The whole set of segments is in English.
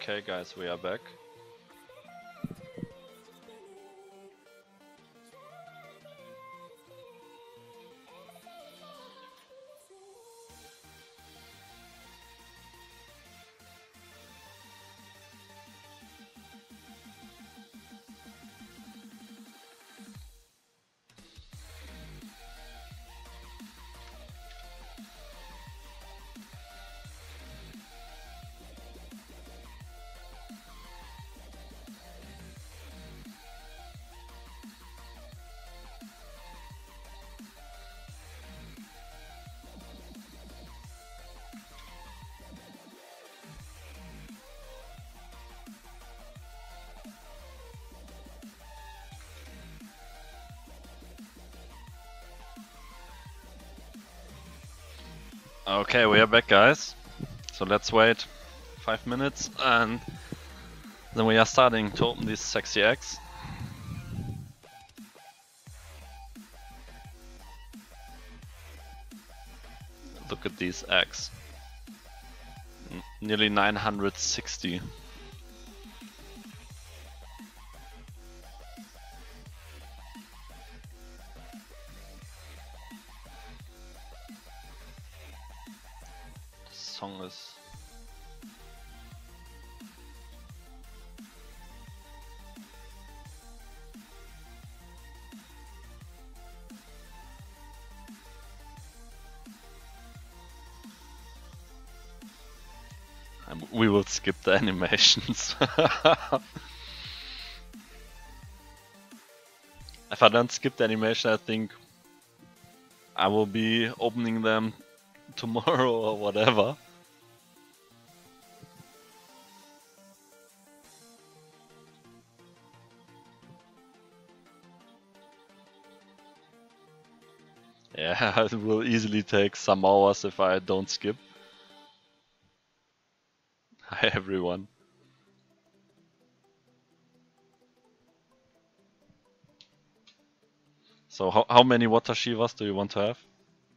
Okay guys, we are back. Okay, we are back guys. So let's wait 5 minutes and then we are starting to open these sexy eggs. Look at these eggs. Nearly 960. This song is... We will skip the animations. If I don't skip the animation, I think I will be opening them tomorrow or whatever. Yeah, it will easily take some hours if I don't skip. Hi everyone. So how many water Shivas do you want to have?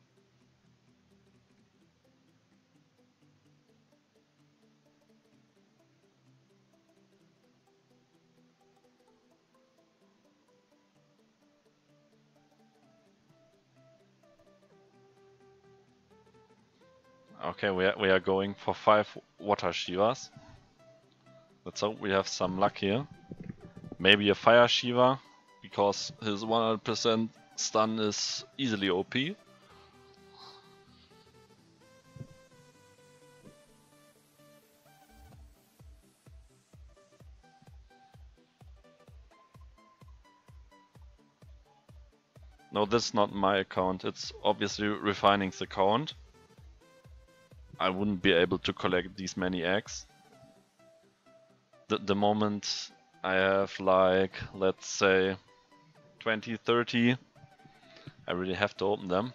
Okay, we are going for 5 water Shivas. Let's hope we have some luck here. Maybe a fire Shiva, because his 100% stun is easily OP. No, this is not my account, it's obviously refining the account. I wouldn't be able to collect these many eggs. The moment I have like, let's say 20, 30, I really have to open them.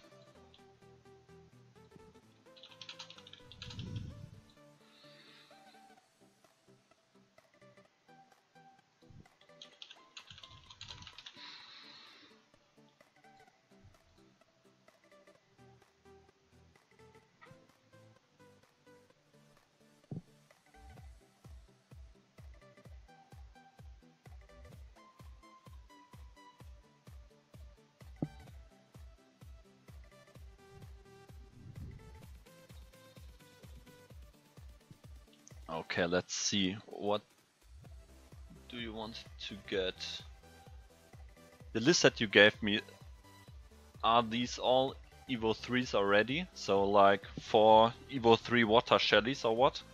Okay, let's see. What do you want to get? The list that you gave me, are these all Evo 3s already? So like 4 Evo 3 water Shellys or what?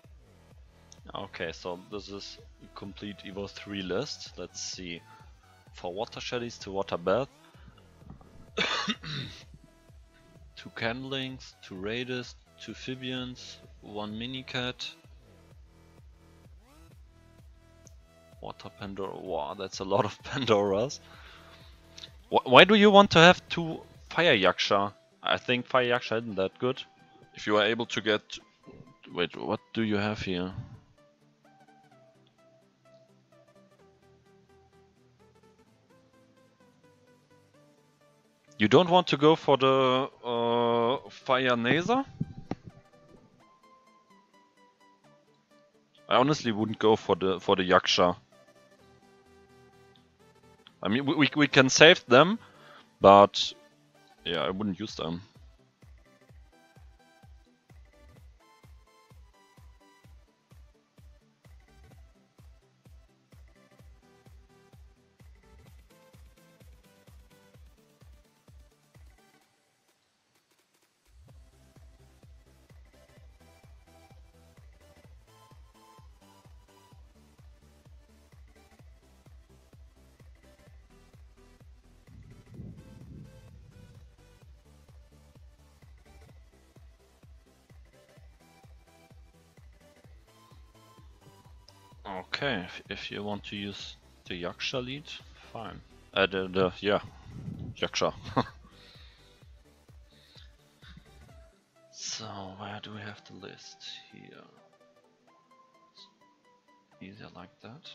Okay, so this is a complete Evo 3 list. Let's see. 4 water shellies, 2 water bath, 2 candlings, 2 raiders, 2 Phibians, 1 minicat. Water Pandora. Wow, that's a lot of Pandoras. Why do you want to have 2 Fire Yaksha? I think Fire Yaksha isn't that good. If you are able to get... Wait, what do you have here? You don't want to go for the Fire Naser? I honestly wouldn't go for the Yaksha. I mean, we can save them, but yeah, I wouldn't use them. Okay, if you want to use the Yaksha lead, fine. Yeah, Yaksha. So, where do we have the list? Here. Easier like that.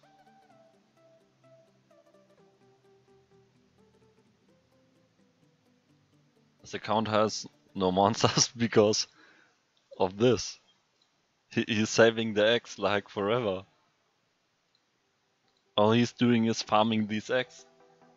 This account has no monsters because of this. He's saving the eggs like forever. All he's doing is farming these eggs.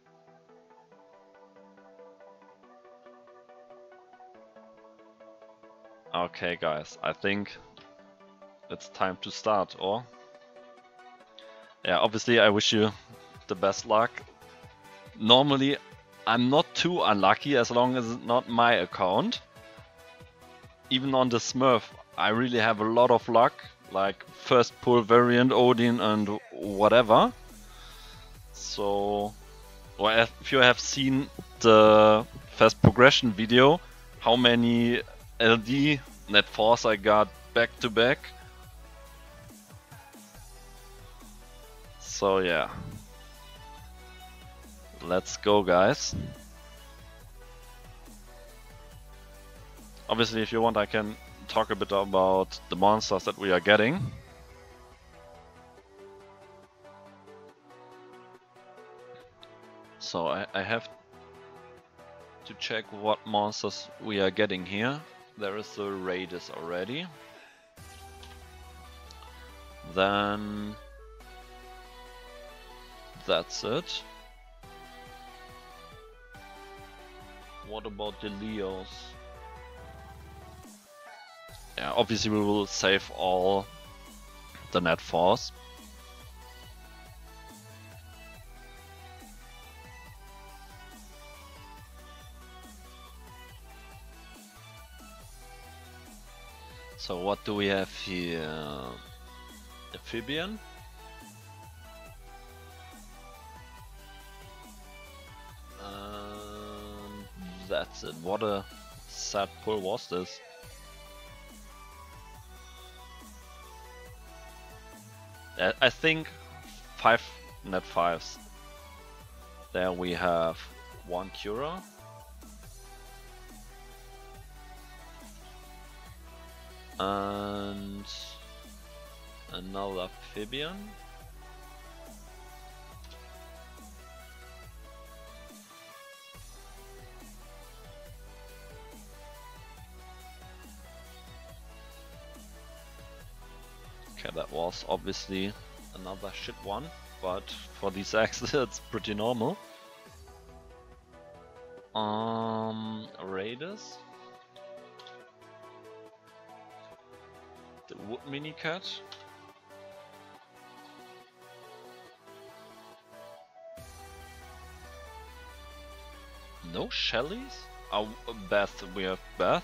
Okay guys, I think it's time to start, or? Yeah, obviously I wish you the best luck. Normally I'm not too unlucky as long as it's not my account. Even on the Smurf I really have a lot of luck, like first pull variant Odin and whatever. So, well, if you have seen the fast progression video, how many LD net force I got back to back. So yeah, let's go guys. Obviously if you want I can talk a bit about the monsters that we are getting. So I have to check what monsters we are getting here. There is the Raiders already. Then that's it. What about the Leos? Yeah, obviously we will save all the net force. So what do we have here? Amphibian. That's it. What a sad pull was this. I think 5 net 5s. There we have 1 Cura. And another Amphibian. Okay, that was obviously another shit one, but for these eggs it's pretty normal. Raiders. The wood minicat. No Shellies? Oh, Beth, we have Beth.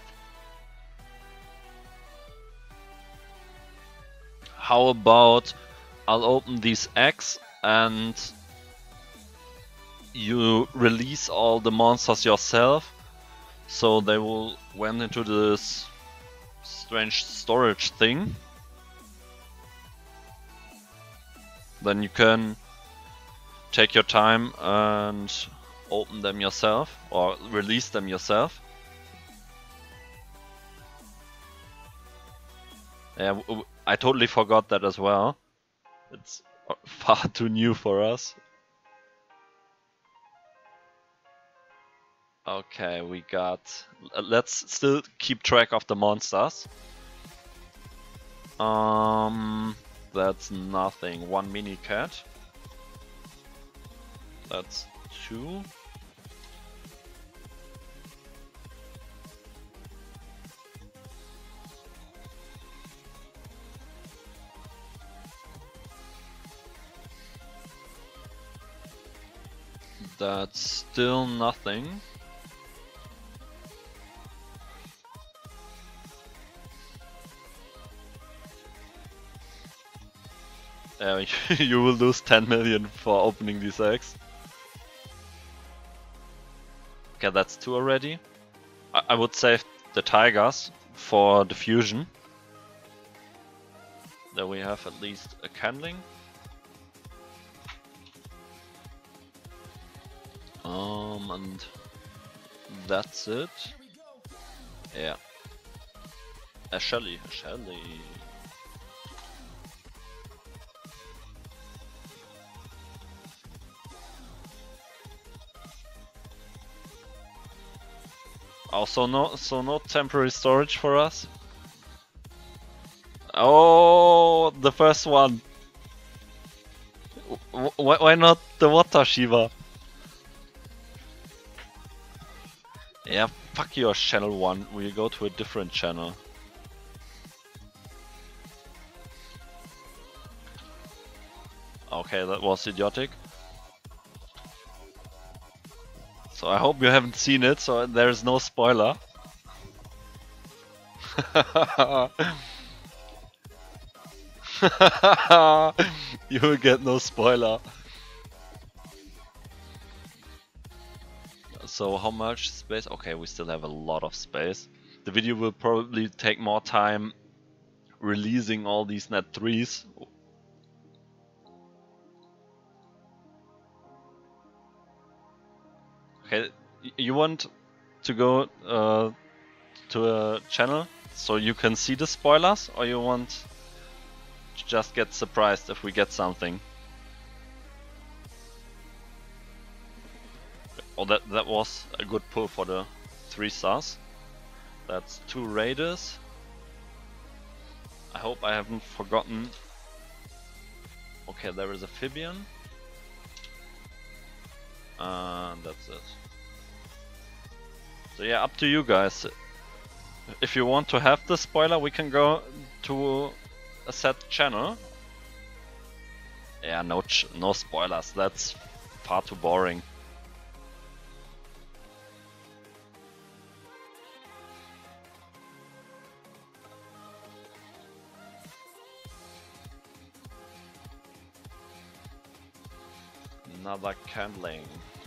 How about I'll open these eggs and you release all the monsters yourself, so they will went into this strange storage thing. Then you can take your time and open them yourself or release them yourself. Yeah, I totally forgot that as well. It's far too new for us. Okay, we got... Let's still keep track of the monsters. That's nothing. One mini cat. That's 2. That's still nothing. You will lose 10 million for opening these eggs. Okay, that's 2 already. I would save the tigers for the fusion. Then we have at least a candling. And that's it. Yeah. A Shelly. Also no temporary storage for us. Oh, the first one. Why not the water Shiva? Yeah, fuck your channel 1. We'll go to a different channel. Okay, that was idiotic. So I hope you haven't seen it, so there's no spoiler. You will get no spoiler. So how much space? Okay, we still have a lot of space. The video will probably take more time releasing all these net 3s. Okay, you want to go to a channel so you can see the spoilers, or you want to just get surprised if we get something? Oh, that was a good pull for the 3 stars. That's 2 raiders. I hope I haven't forgotten. Okay, there is a Phibian. And that's it. So yeah, up to you guys. If you want to have the spoiler, we can go to a set channel. Yeah, no spoilers. That's far too boring. Another candling.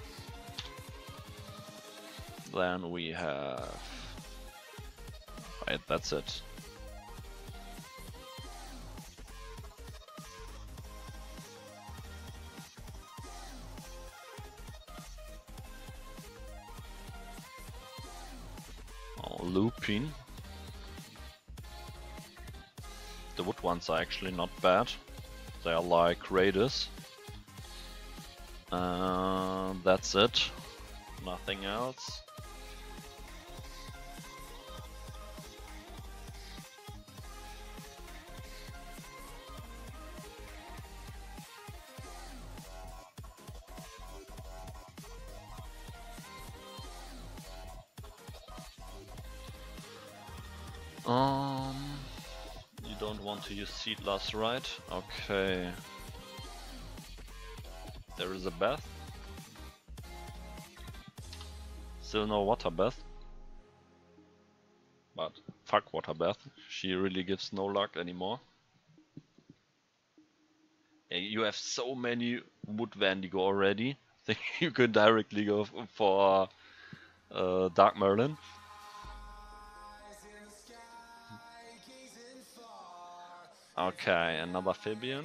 Then we have... Right, that's it. Oh, Lupin. The wood ones are actually not bad. They are like raiders. That's it. Nothing else. You don't want to use Seedless, right? Okay. There is a Beth. Still no Water Beth. But fuck Water Beth. She really gives no luck anymore. Yeah, you have so many Wood Vandigo already. think you could directly go for Dark Merlin. Okay, another Fabian.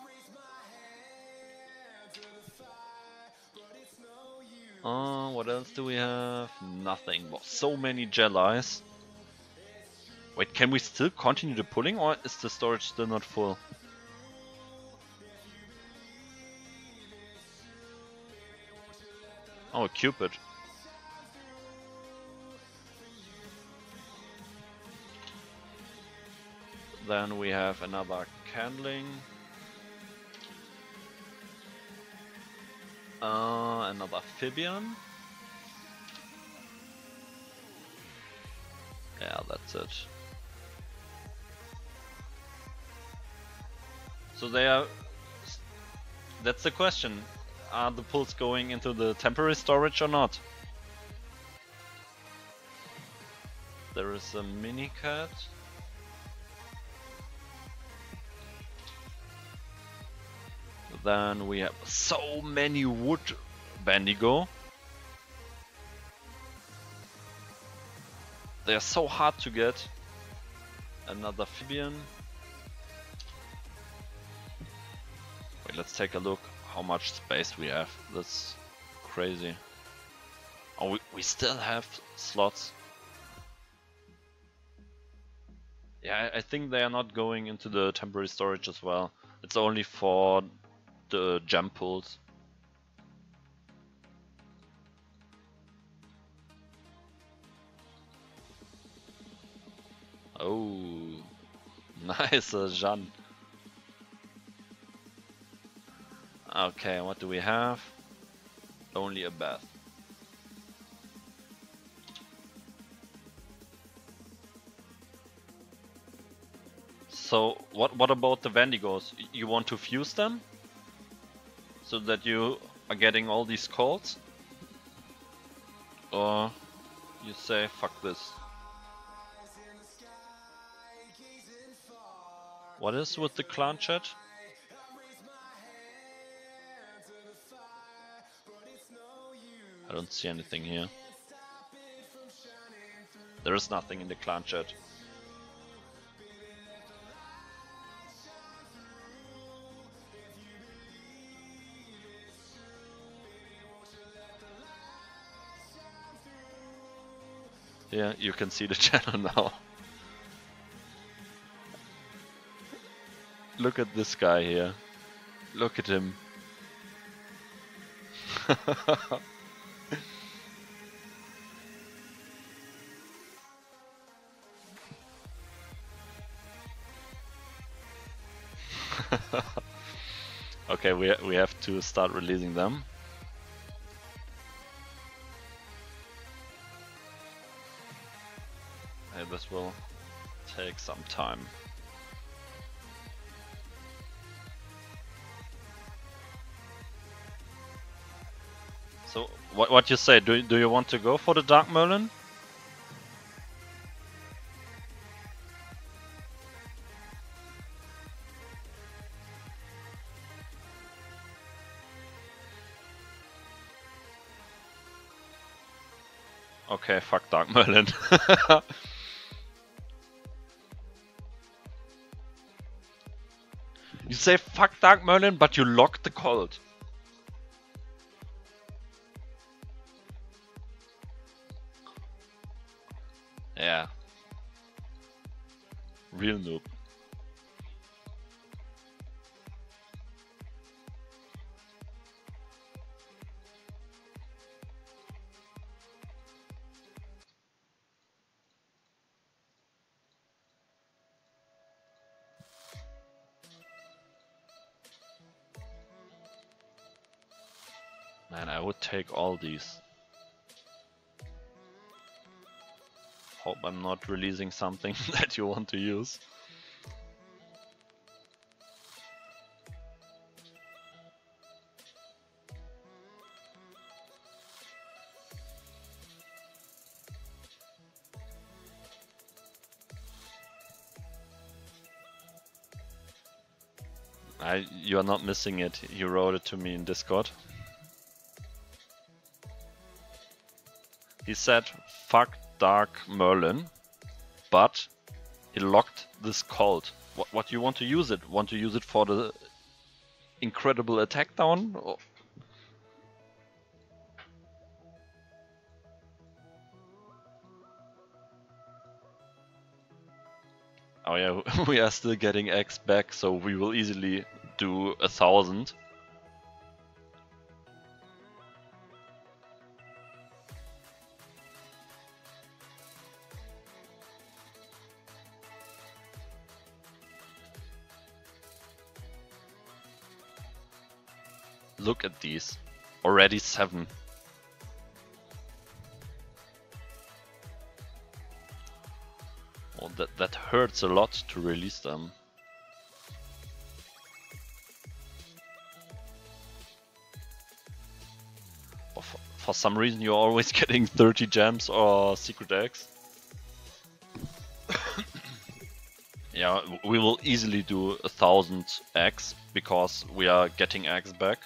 What else do we have? Nothing. Well, so many Jellies. Wait, can we still continue the pulling, or is the storage still not full? Oh, Cupid. Then we have another Candling. Another Fabian. Yeah, that's it. So they are... That's the question. Are the pulls going into the temporary storage or not? There is a mini cat. Then we have so many wood Bendigo. They are so hard to get. Another Fabian. Wait, let's take a look how much space we have. That's crazy. Oh, we still have slots. Yeah, I think they are not going into the temporary storage as well. It's only for the gem pools. Oh, nice, Jean. Okay, what do we have? Only a bath. So what about the Vendigos? You want to fuse them? So that you are getting all these calls? Or you say fuck this? What is with the clan chat? I don't see anything here. There is nothing in the clan chat. Yeah, you can see the channel now. Look at this guy here. Look at him. Okay, we have to start releasing them. Hey, this will take some time. So what you say? Do you want to go for the Dark Merlin? Okay, fuck Dark Merlin. You say fuck Dark Merlin, but you lock the cold. Yeah. Real noob. Man, I would take all these. Hope I'm not releasing something that you want to use. You are not missing it. You wrote it to me in Discord. He said, fuck Dark Merlin, but he locked this cult. What you want to use it? Want to use it for the incredible attack down? Or... Oh yeah, we are still getting X back, so we will easily do 1000. Look at these. Already 7. Oh, that hurts a lot to release them. For some reason you're always getting 30 gems or secret eggs. Yeah, we will easily do 1000 eggs because we are getting eggs back.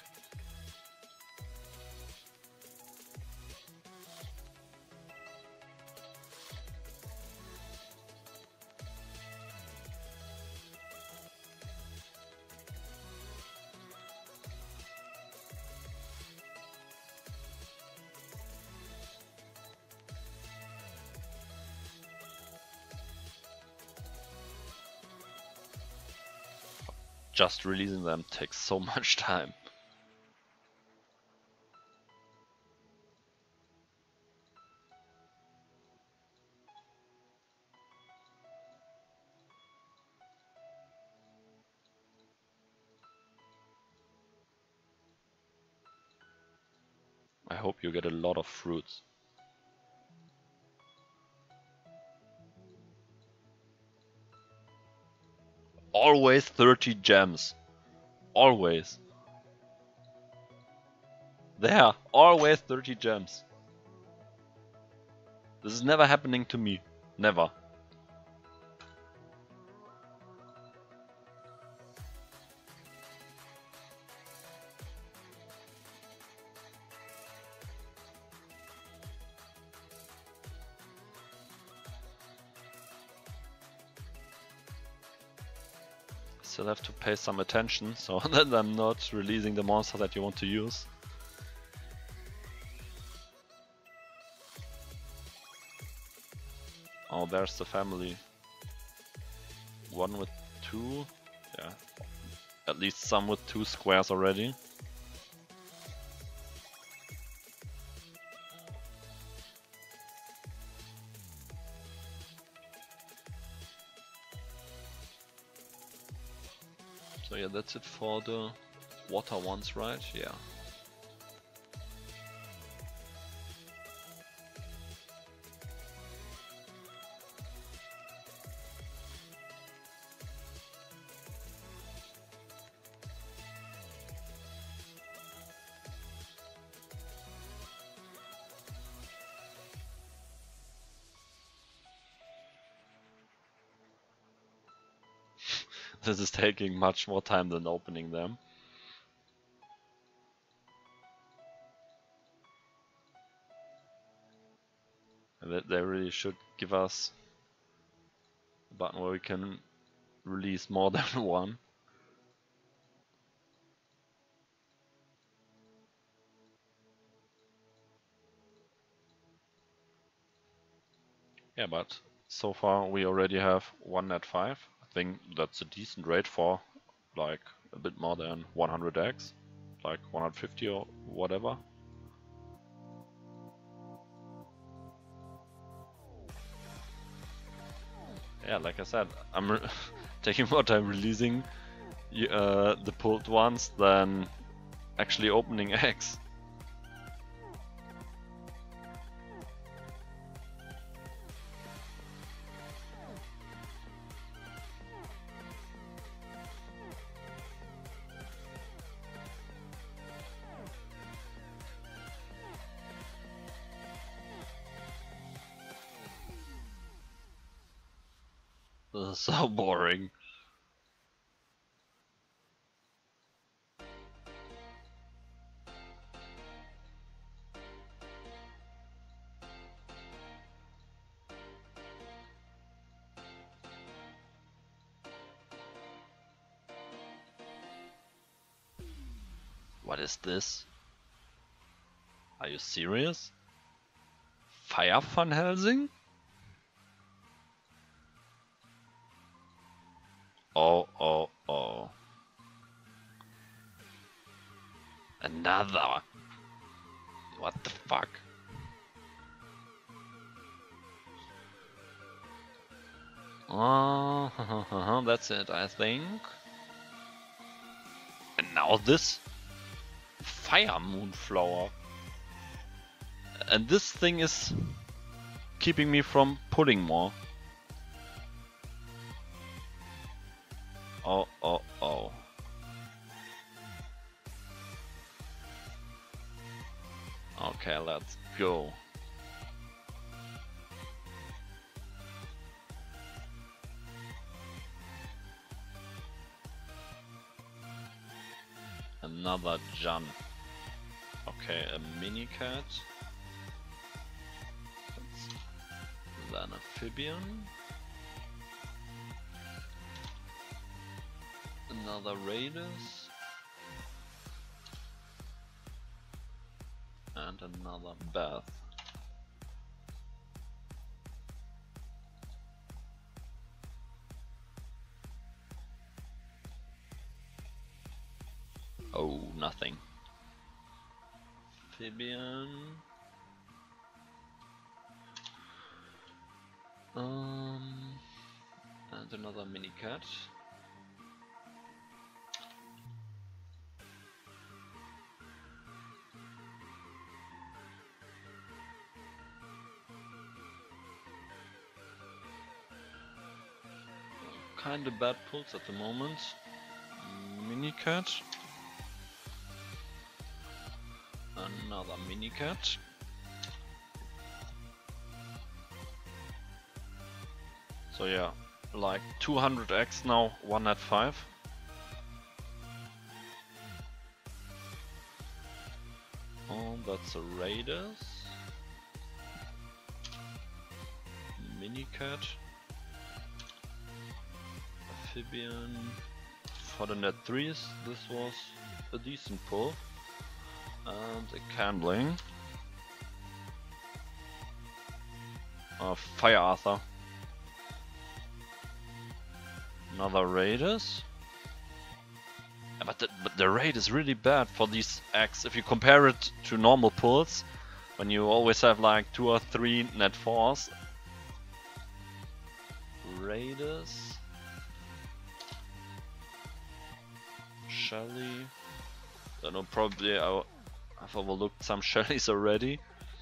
Just releasing them takes so much time. I hope you get a lot of fruits. Always 30 gems. Always. There, always 30 gems. This is never happening to me. Never. Still have to pay some attention so that I'm not releasing the monster that you want to use. Oh, there's the family. One with 2. Yeah. At least some with 2 squares already. So yeah, that's it for the water ones, right? Yeah. This is taking much more time than opening them. And they really should give us a button where we can release more than one. Yeah, but so far we already have 1 at 5. I think that's a decent rate for like a bit more than 100x, like 150 or whatever. Yeah, like I said, I'm taking more time releasing the pulled ones than actually opening eggs. This is so boring. What is this? Are you serious? Fire Van Helsing? Oh, oh, oh. Another. What the fuck? Oh, that's it, I think. And now this Fire Moonflower. And this thing is keeping me from pulling more. Oh, oh, oh. Okay, let's go. Another Jun. Okay, a mini cat. Then amphibian. Another Raiders. And another Beth. Oh, nothing. Amphibian. And another mini cat. Kinda bad pulls at the moment. Mini cat. Another mini cat. So yeah, like 200x now, 1 at 5. Oh, that's a Raiders. Mini cat. Amphibian. For the net 3s, this was a decent pull. And a Candling. Fire Arthur. Another Raiders. Yeah, but the raid is really bad for these X. If you compare it to normal pulls, when you always have like 2 or 3 net 4s. Raiders. Shelly. I don't know, probably I've overlooked some Shellys already.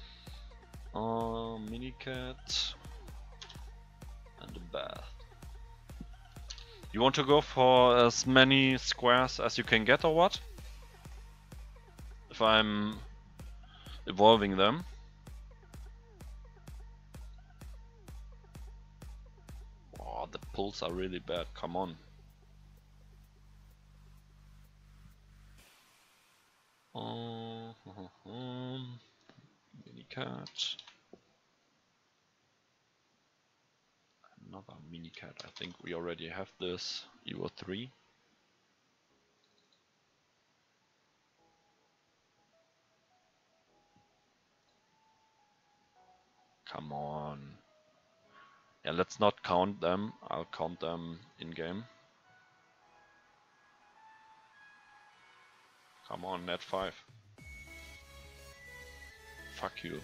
Minicat. And a Bath. You want to go for as many squares as you can get or what? If I'm evolving them. Oh, the pulls are really bad, come on. Minicat. Another minicat. I think we already have this Evo 3. Come on. Yeah, let's not count them. I'll count them in game. Come on, net 5. Fuck you.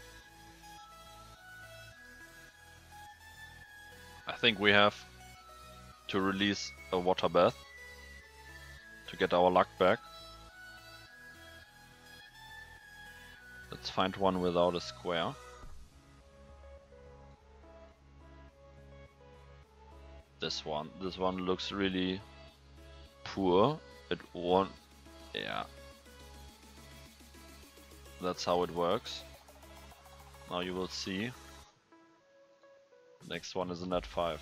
I think we have to release a water bath to get our luck back. Let's find one without a square. This one looks really poor. It won't. Yeah. That's how it works. Now you will see. Next one is a net 5.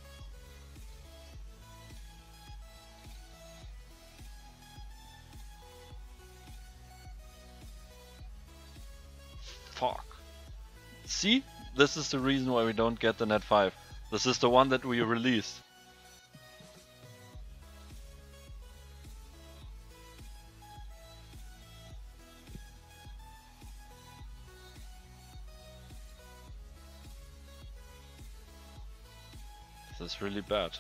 Fuck. See? This is the reason why we don't get the net 5. This is the one that we released. This is really bad.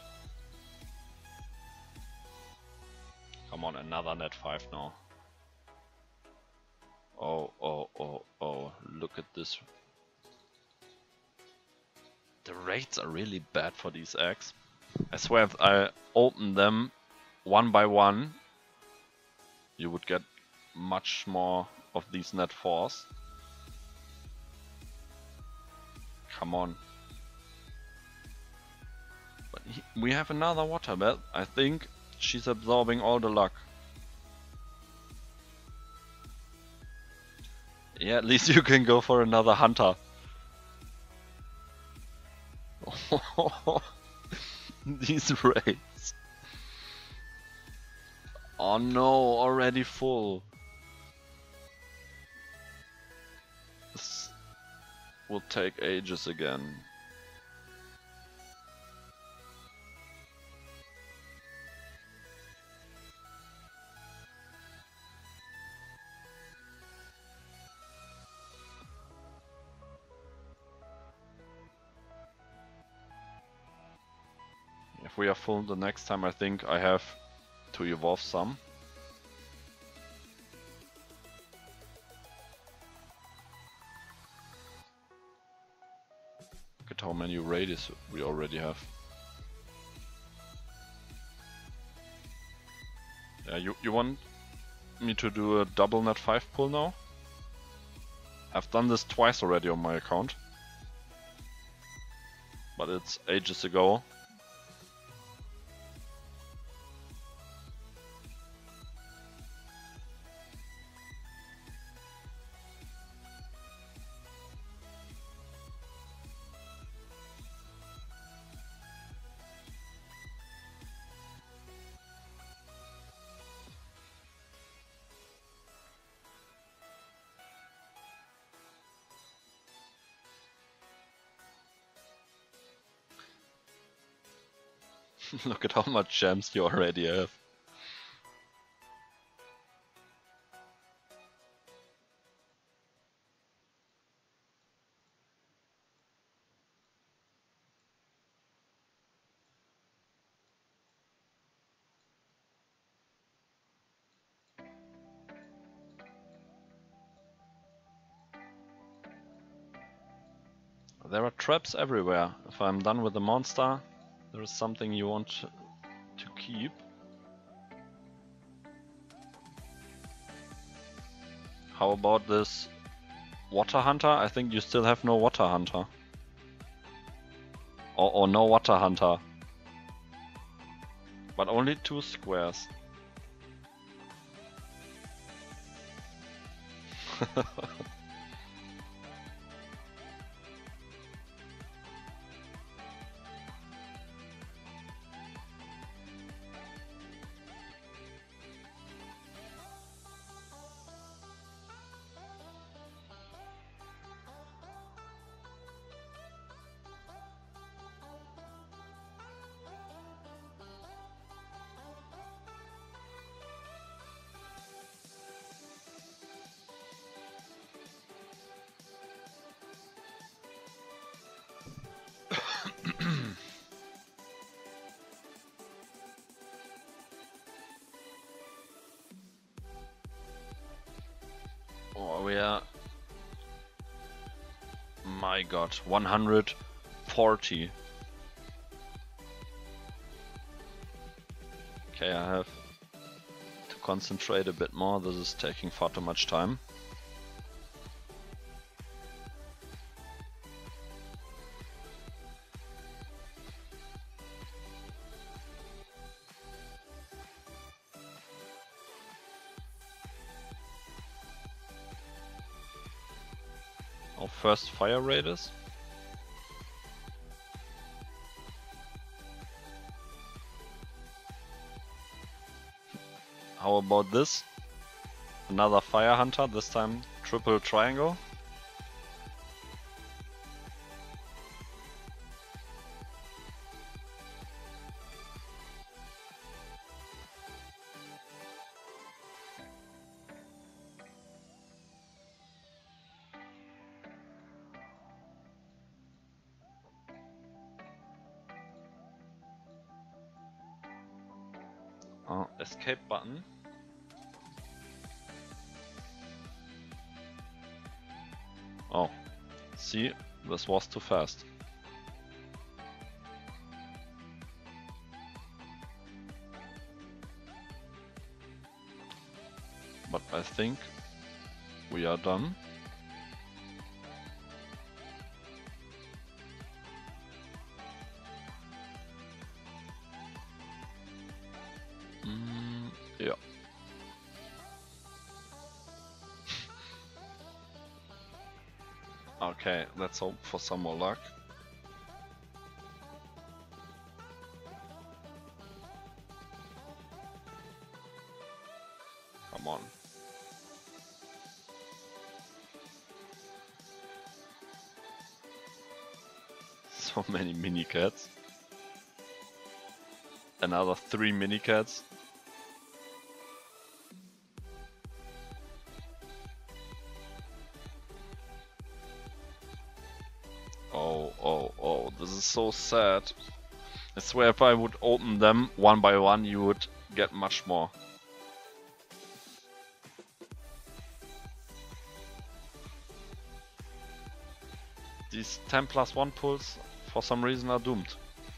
Come on, another net 5 now. Oh, oh, oh, oh, look at this. The rates are really bad for these eggs. I swear if I open them one by one, you would get much more of these net 4s. Come on. But we have another water bed. I think she's absorbing all the luck. Yeah, at least you can go for another hunter. These rates. Oh no, already full. This will take ages again. If we are full the next time, I think I have to evolve some. Look at how many radius we already have. Yeah, you want me to do a double net 5 pull now? I've done this twice already on my account. But it's ages ago. Look at how much gems you already have. There are traps everywhere. If I'm done with the monster, there is something you want to keep. How about this water hunter? I think you still have no water hunter. Or no water hunter. But only 2 squares. Oh, we are... My god, 140. Okay, I have to concentrate a bit more. This is taking far too much time. Our first fire raiders. How about this? Another fire hunter, this time triple triangle. Escape button. Oh, see, this was too fast. But I think we are done. Yeah. Okay, let's hope for some more luck. Come on. So many mini cats. Another 3 mini cats. Oh, this is so sad. I swear if I would open them one by one, you would get much more. These 10+1 pulls, for some reason, are doomed.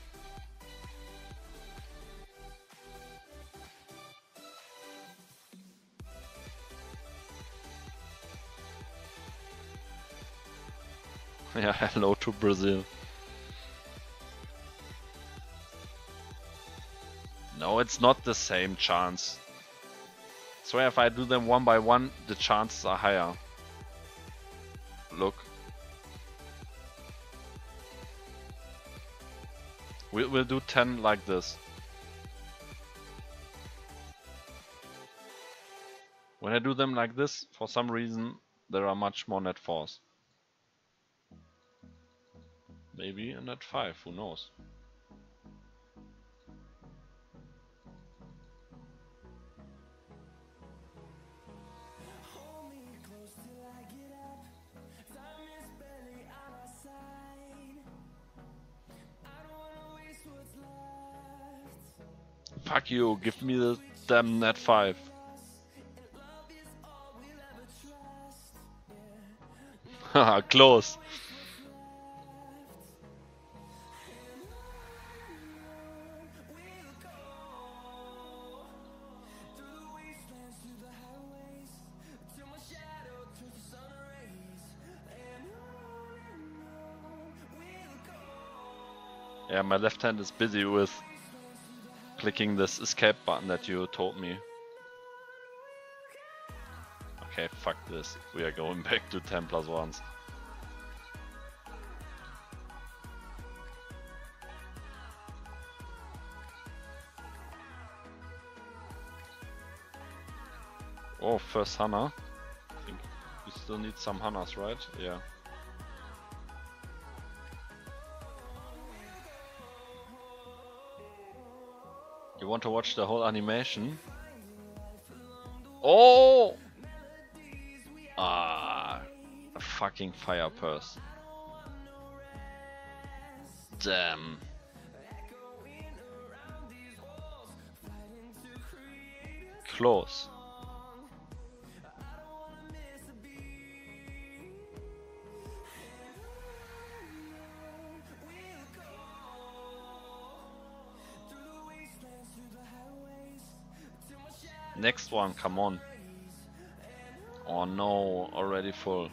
Yeah, hello to Brazil. No, it's not the same chance. So if I do them one by one, the chances are higher. Look. We'll do 10 like this. When I do them like this, for some reason, there are much more net 4s. Maybe a net 5, who knows? Fuck you, give me the damn net 5. Haha, close. Yeah, my left hand is busy with clicking this escape button that you told me. Okay, fuck this. We are going back to 10+1s. Oh, first Hana. I think we still need some Hanas, right? Yeah. You want to watch the whole animation? Oh! Ah, a fucking fire purse. Damn. Close. Next one, come on. Oh no, already full.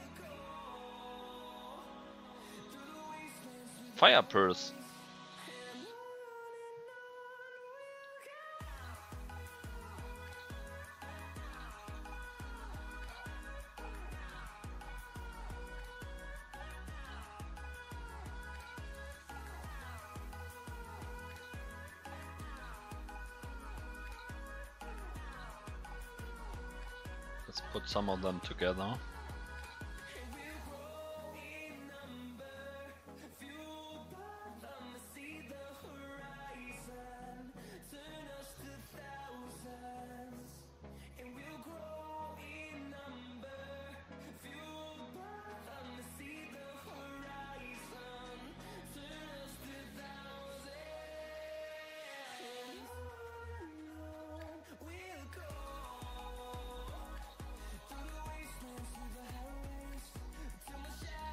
Fire purse. Let's put some of them together.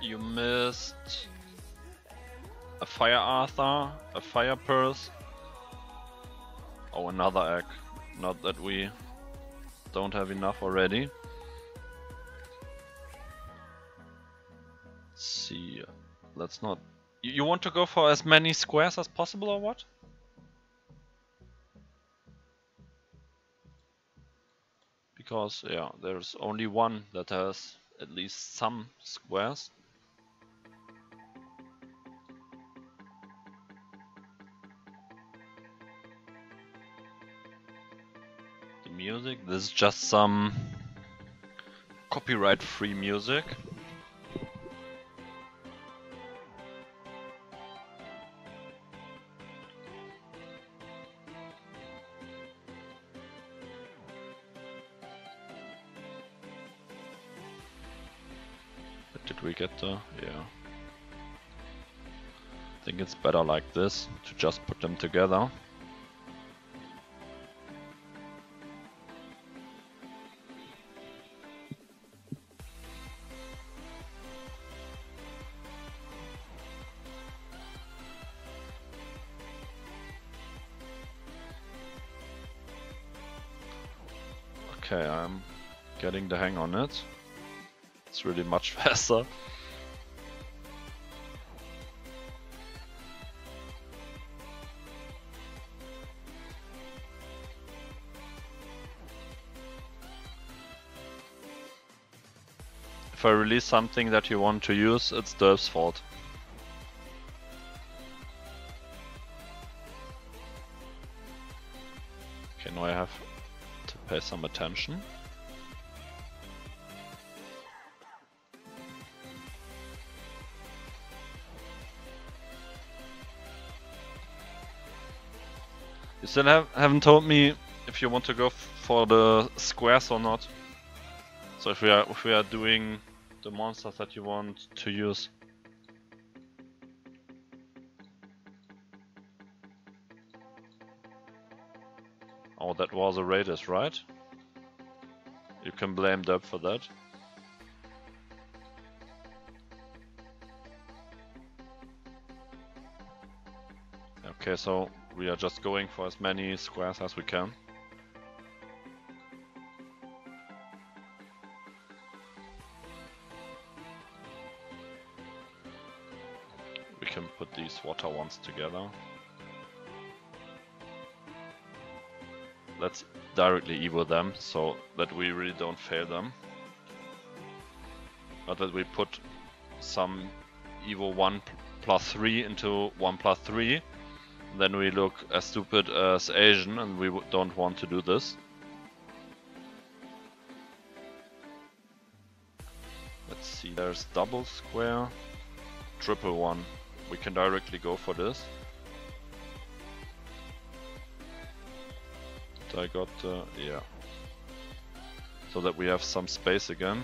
You missed a Fire Arthur, a Fire Purse. Oh, another egg. Not that we don't have enough already. Let's see. Let's not. You want to go for as many squares as possible or what? Because, yeah, there's only one that has at least some squares. The music, this is just some copyright-free music. Did we get the... yeah. I think it's better like this, to just put them together. Okay, I'm getting the hang on it. It's really much faster. If I release something that you want to use, it's Derp's fault. Okay, now I have to pay some attention. You still haven't told me if you want to go for the squares or not. So if we are doing the monsters that you want to use. Oh, that was a Raiders, right? You can blame Derp for that. Okay, so we are just going for as many squares as we can. We can put these water ones together. Let's directly evo them so that we really don't fail them. Not that we put some evo 1 plus 3 into 1 plus 3. Then we look as stupid as Asian, and we don't want to do this. Let's see, there's double square, triple one. We can directly go for this. I got, yeah. So that we have some space again.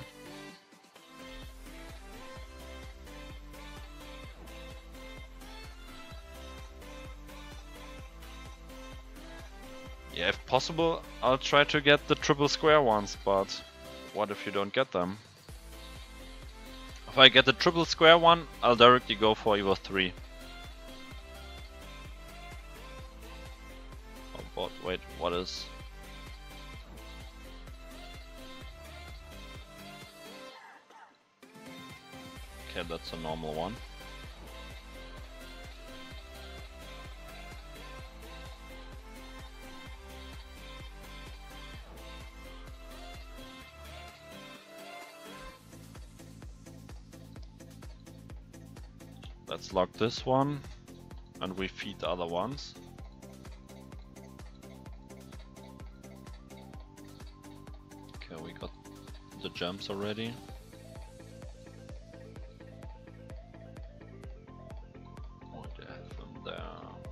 Yeah, if possible, I'll try to get the triple square ones, but what if you don't get them? If I get the triple square one, I'll directly go for Evo 3. Oh, but wait, what is... Okay, that's a normal one. Let's lock this one, and we feed the other ones. Okay, we got the gems already. What do I have them there?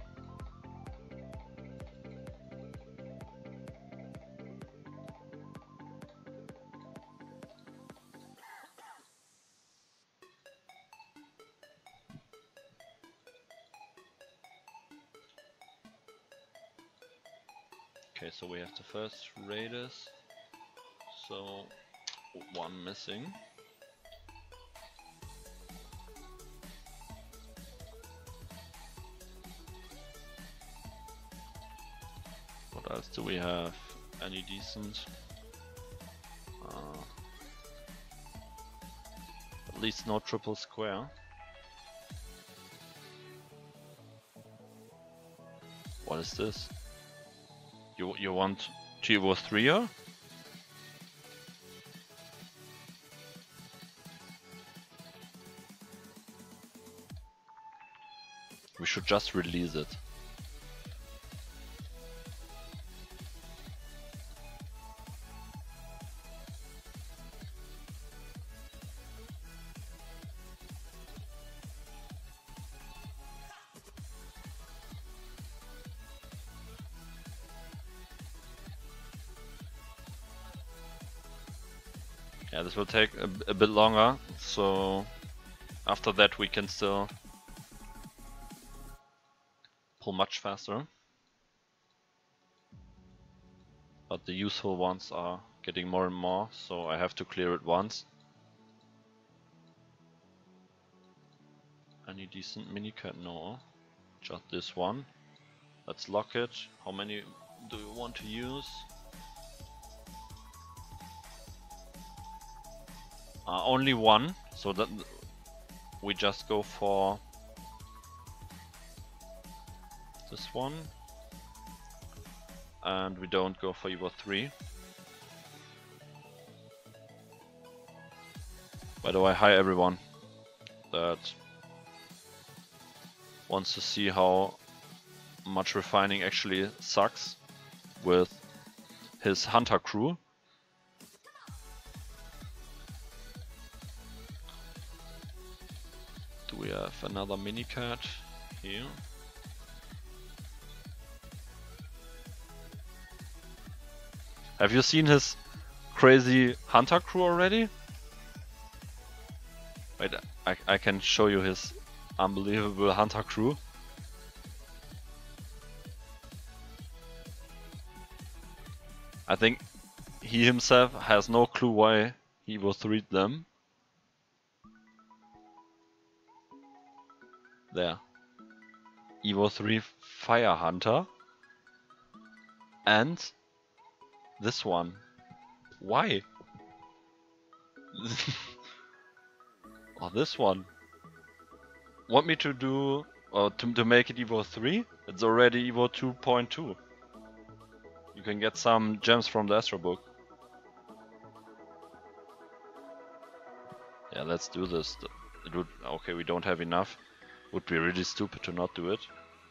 Okay, so we have the first Raiders, so one missing. else do we have? Any decent? At least no triple square. What is this? You want Chivo 3er? We should just release it. Yeah, this will take a bit longer, so after that we can still pull much faster. But the useful ones are getting more and more, so I have to clear it once. Any decent minicat? No, just this one. Let's lock it. How many do you want to use? Only one, so that we just go for this one, and we don't go for Evo 3. By the way, hi everyone that wants to see how much refining actually sucks with his hunter crew. Do we have another minicat here? Have you seen his crazy hunter crew already? Wait, I can show you his unbelievable hunter crew. I think he himself has no clue why he will 3'd them. There. Evo 3 Fire Hunter. And this one. Why? Or this one. Want me to do to make it Evo 3? It's already Evo 2.2. You can get some gems from the Astro book. Yeah, let's do this. It would, okay, we don't have enough. Would be really stupid to not do it.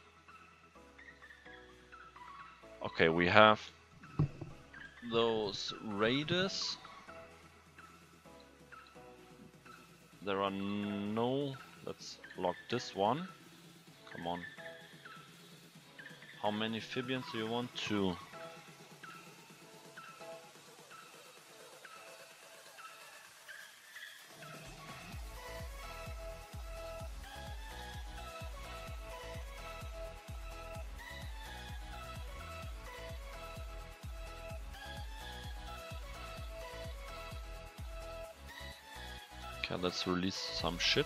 Okay, we have those raiders. There are no... Let's lock this one. Come on. How many Phibians do you want? 2. Okay, let's release some shit.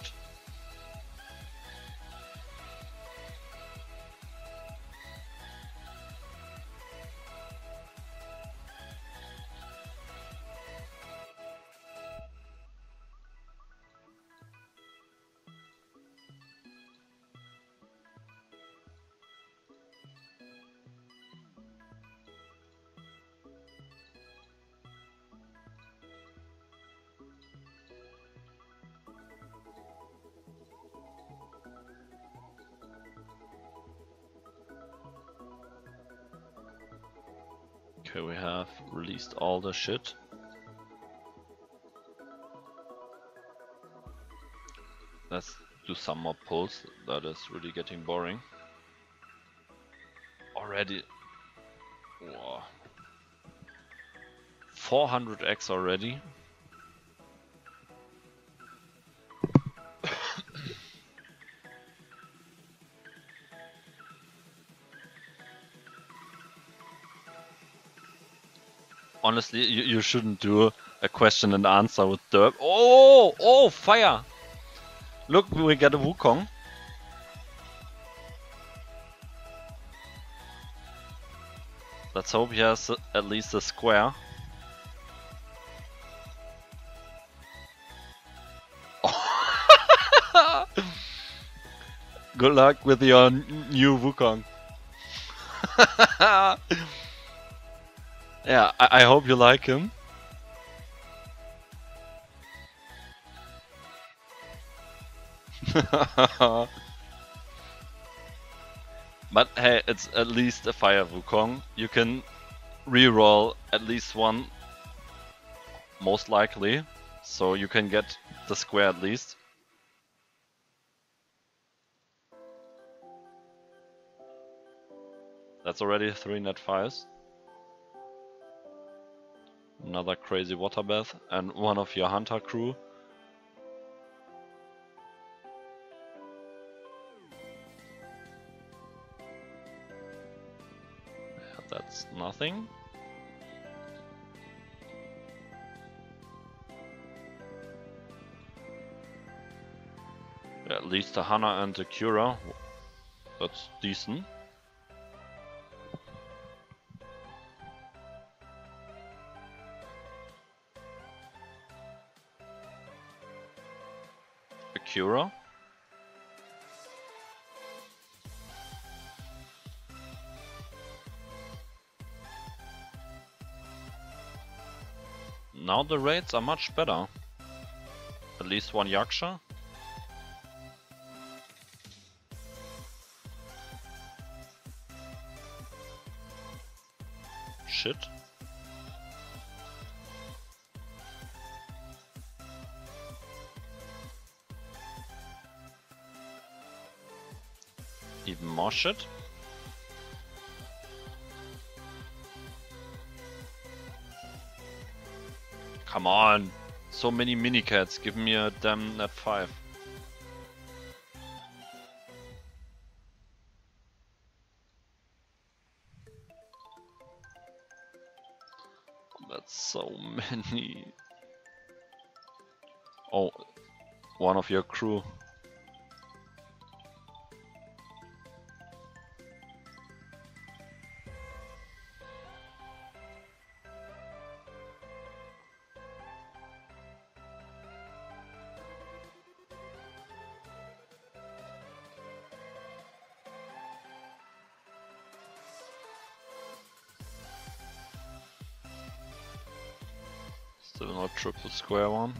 Okay, we have released all the shit. Let's do some more pulls. That is really getting boring. Already. Whoa. 400x already. Honestly, you shouldn't do a question and answer with Derp. Oh, oh, fire! Look, we get a Wukong. Let's hope he has at least a square. Good luck with your new Wukong. Yeah, I hope you like him. But hey, it's at least a Fire Wukong. You can reroll at least one, most likely, so you can get the square at least. That's already 3 net 5s. Another crazy water bath and one of your hunter crew. That's nothing. At least a Hana and a Cura. That's decent. A Cura. Now the raids are much better. At least one Yaksha. Shit. Even more shit. Come on! So many minicats, give me a damn net 5. That's so many. Oh, one of your crew. Still not triple square one.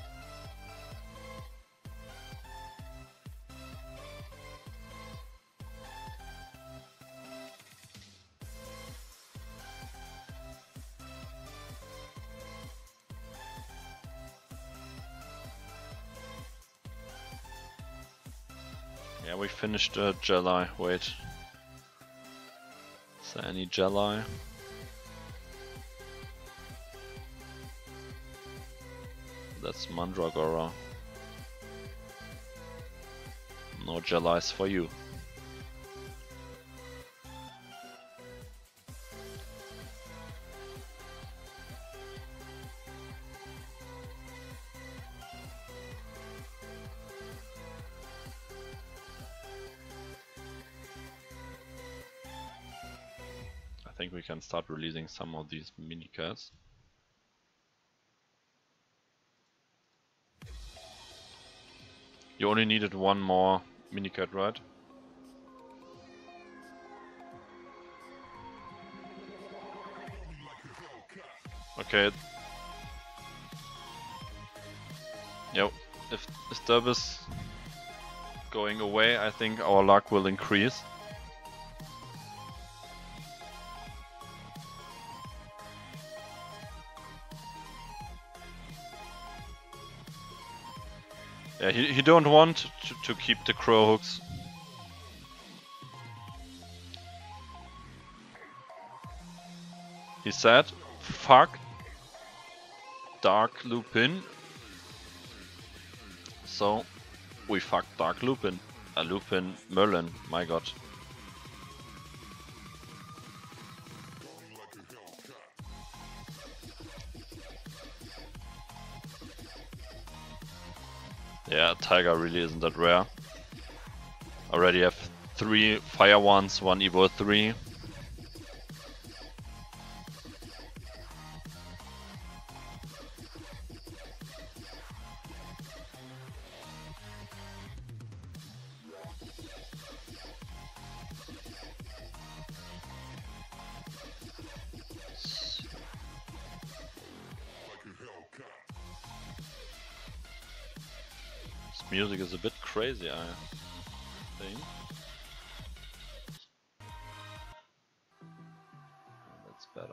Yeah, we finished Jelly. Wait. Is there any Jelly? That's Mandragora. No Jellies for you. I think we can start releasing some of these minicats. You only needed one more minicat, right? Okay. Yep. If Sturb is going away, I think our luck will increase. Yeah, he don't want to keep the crow hooks. He said, fuck Dark Lupin. So we fucked Dark Lupin. Lupin Merlin, my god. Yeah, Tiger really isn't that rare. Already have 3 Fire ones, 1 Evo 3. Music is a bit crazy, I think. That's better.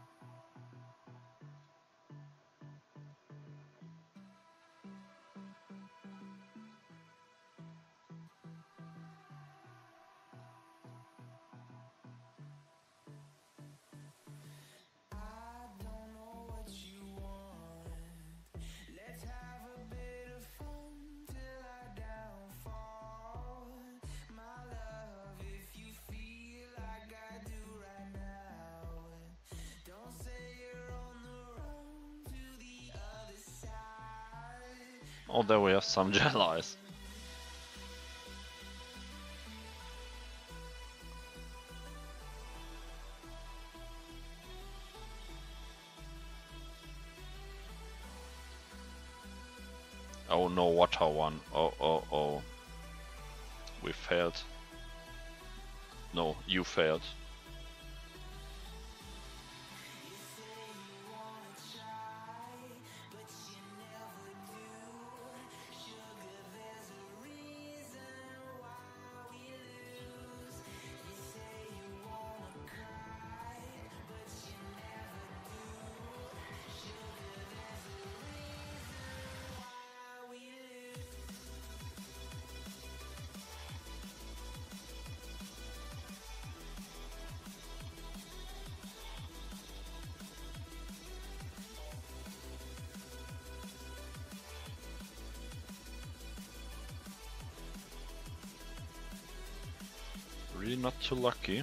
Oh, there we have some gel eyes. Oh no, water one. Oh. We failed. No, you failed. Really not too lucky.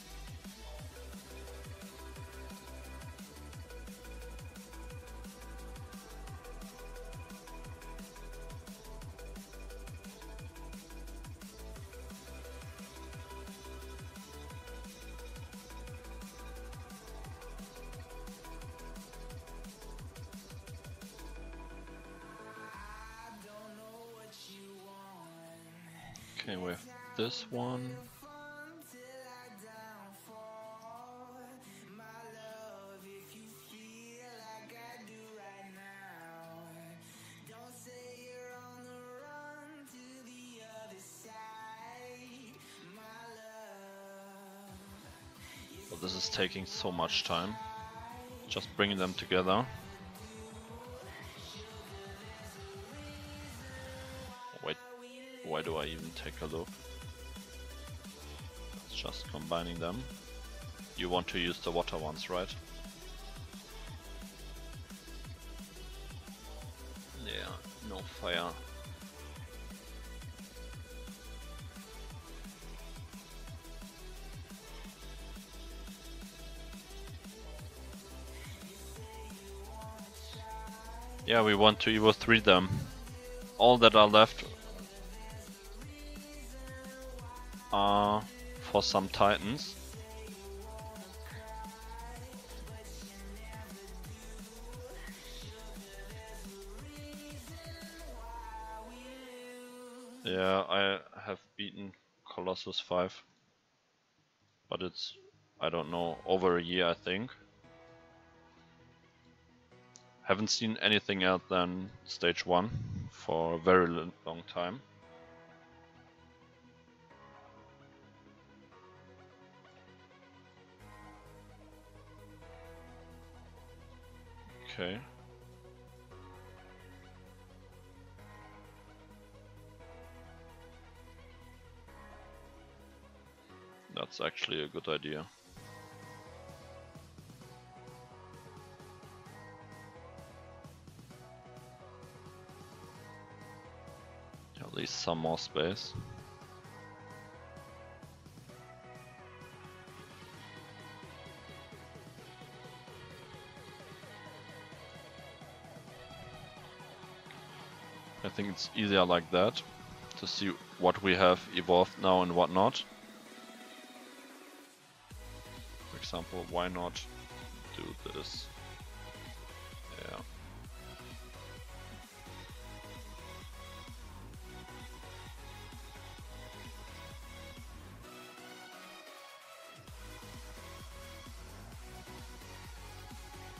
Okay, we have this one. But this is taking so much time. Just bringing them together. Wait, why do I even take a look? It's just combining them. You want to use the water ones, right? Yeah, no fire. Yeah, we want to Evo 3 them. All that are left are for some Titans. Yeah, I have beaten Colossus 5. But it's, I don't know, over a year I think. Haven't seen anything else than stage 1 for a very long time. Okay. That's actually a good idea. At least some more space. I think it's easier like that, to see what we have evolved now and what not. For example, why not do this? Yeah.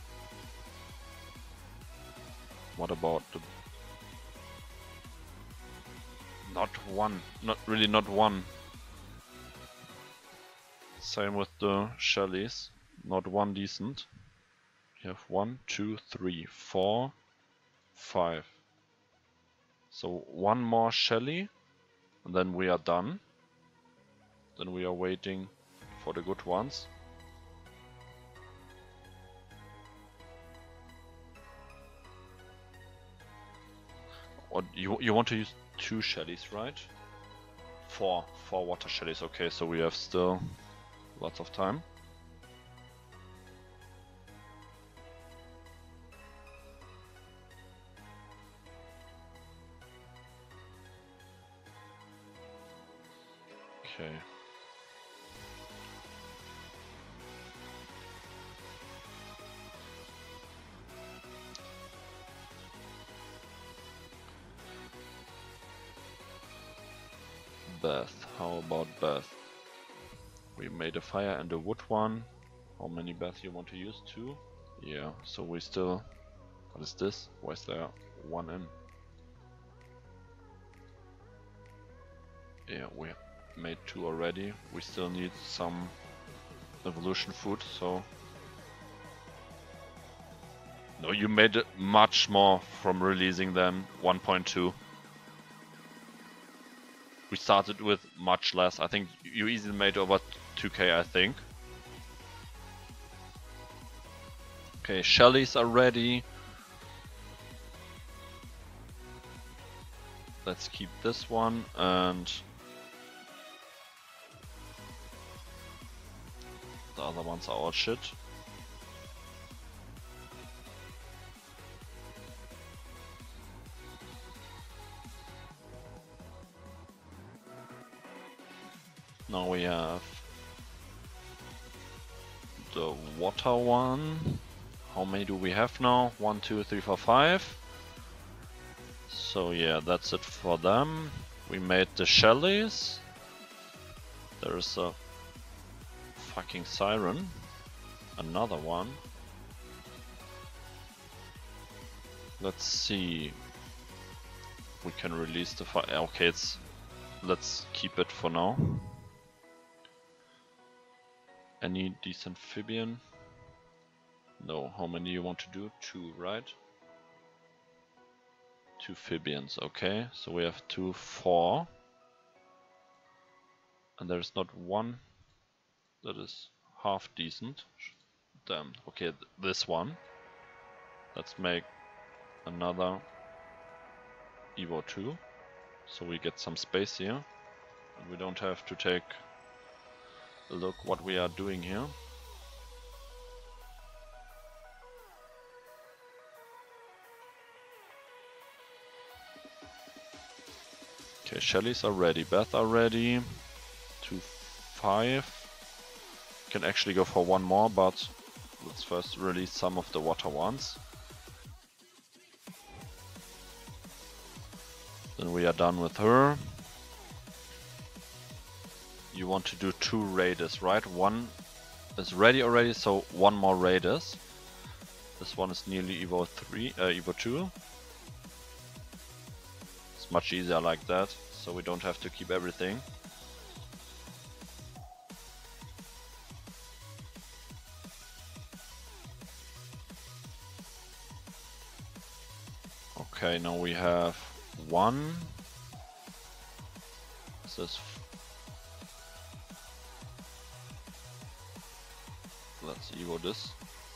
What about the... one, not really, not one. Same with the Shellys, not one decent. You have 1, 2, 3, 4, 5. So one more Shelly, and then we are done. Then we are waiting for the good ones. Or you want to use 2 Shellys, right? 4 water Shellys. Okay, so we have still lots of time. Okay. Beth, how about Beth? We made a fire and a wood one. How many Beth you want to use? 2? Yeah, so we still... What is this? Why is there 1 in? Yeah, we made 2 already. We still need some evolution food, so... No, you made it much more from releasing than 1.2. We started with much less. I think you easily made over 2k, I think. Okay, Shellys are ready. Let's keep this one, and the other ones are all shit. Now we have the water one. How many do we have now? 1, 2, 3, 4, 5. So yeah, that's it for them. We made the Shellys. There's a fucking siren. Another one. Let's see. We can release the fire. Okay, let's keep it for now. Any decent amphibian? No. How many you want to do? 2, right? 2 amphibians. Okay, so we have 2, 4. And there's not one that is half decent. Damn. Okay, this one. Let's make another Evo 2. So we get some space here. And we don't have to take a look what we are doing here. Okay, Shellys are ready, Beth are ready. 2, 5. Can actually go for 1 more, but let's first release some of the water ones. Then we are done with her. You want to do 2 raiders, right? 1 is ready already, so 1 more raiders. This one is nearly Evo 3, Evo 2. It's much easier like that, so we don't have to keep everything. Okay, now we have 1. This is... Let's Evo this.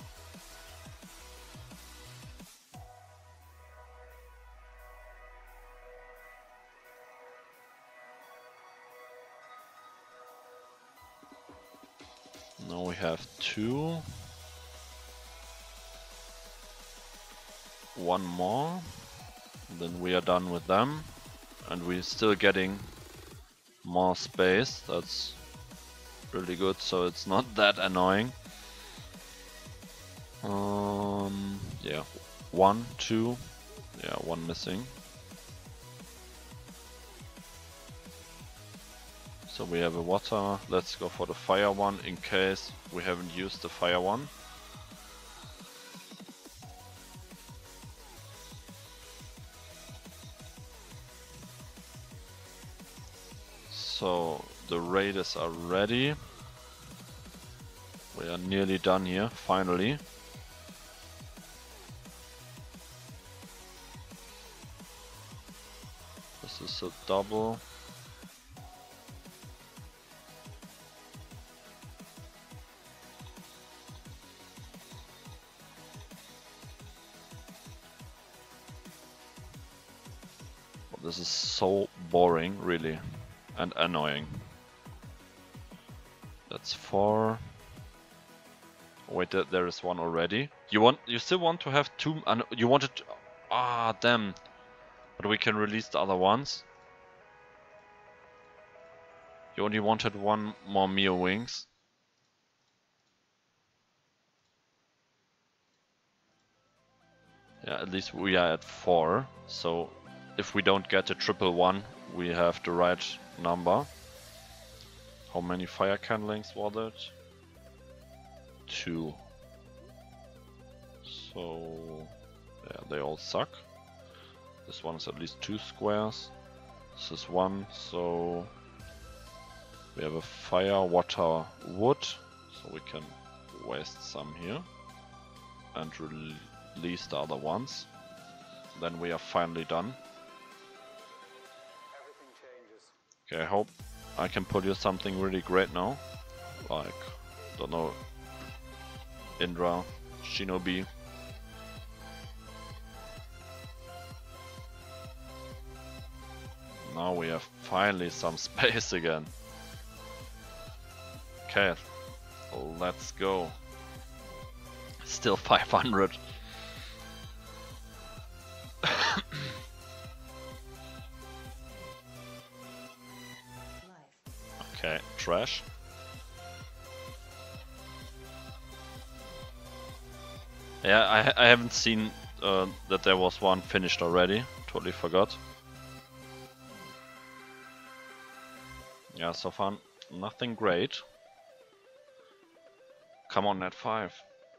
Now we have 2. 1 more. Then we are done with them. And we're still getting more space. That's really good, so it's not that annoying. Yeah, 1, 2. Yeah, 1 missing. So we have a water. Let's go for the fire one in case we haven't used the fire one. So the raiders are ready. We are nearly done here, finally. This is a double. This is so boring, really, and annoying. That's 4. Wait, there is one already. You still want to have 2? You wanted. Ah, damn. But we can release the other ones. You only wanted 1 more Mio Wings. Yeah, at least we are at 4. So if we don't get a 111, we have the right number. How many fire candlings was it? 2. So yeah, they all suck. This one is at least 2 squares. This is 1, so we have a fire, water, wood, so we can waste some here and release the other ones. Then we are finally done. Okay, I hope I can pull you something really great now. Like, don't know, Indra, Shinobi. Now we have finally some space again. Okay, let's go. Still 500. Okay, trash. Yeah, I haven't seen that there was one finished already. Totally forgot. Yeah, so far nothing great. Come on, net 5.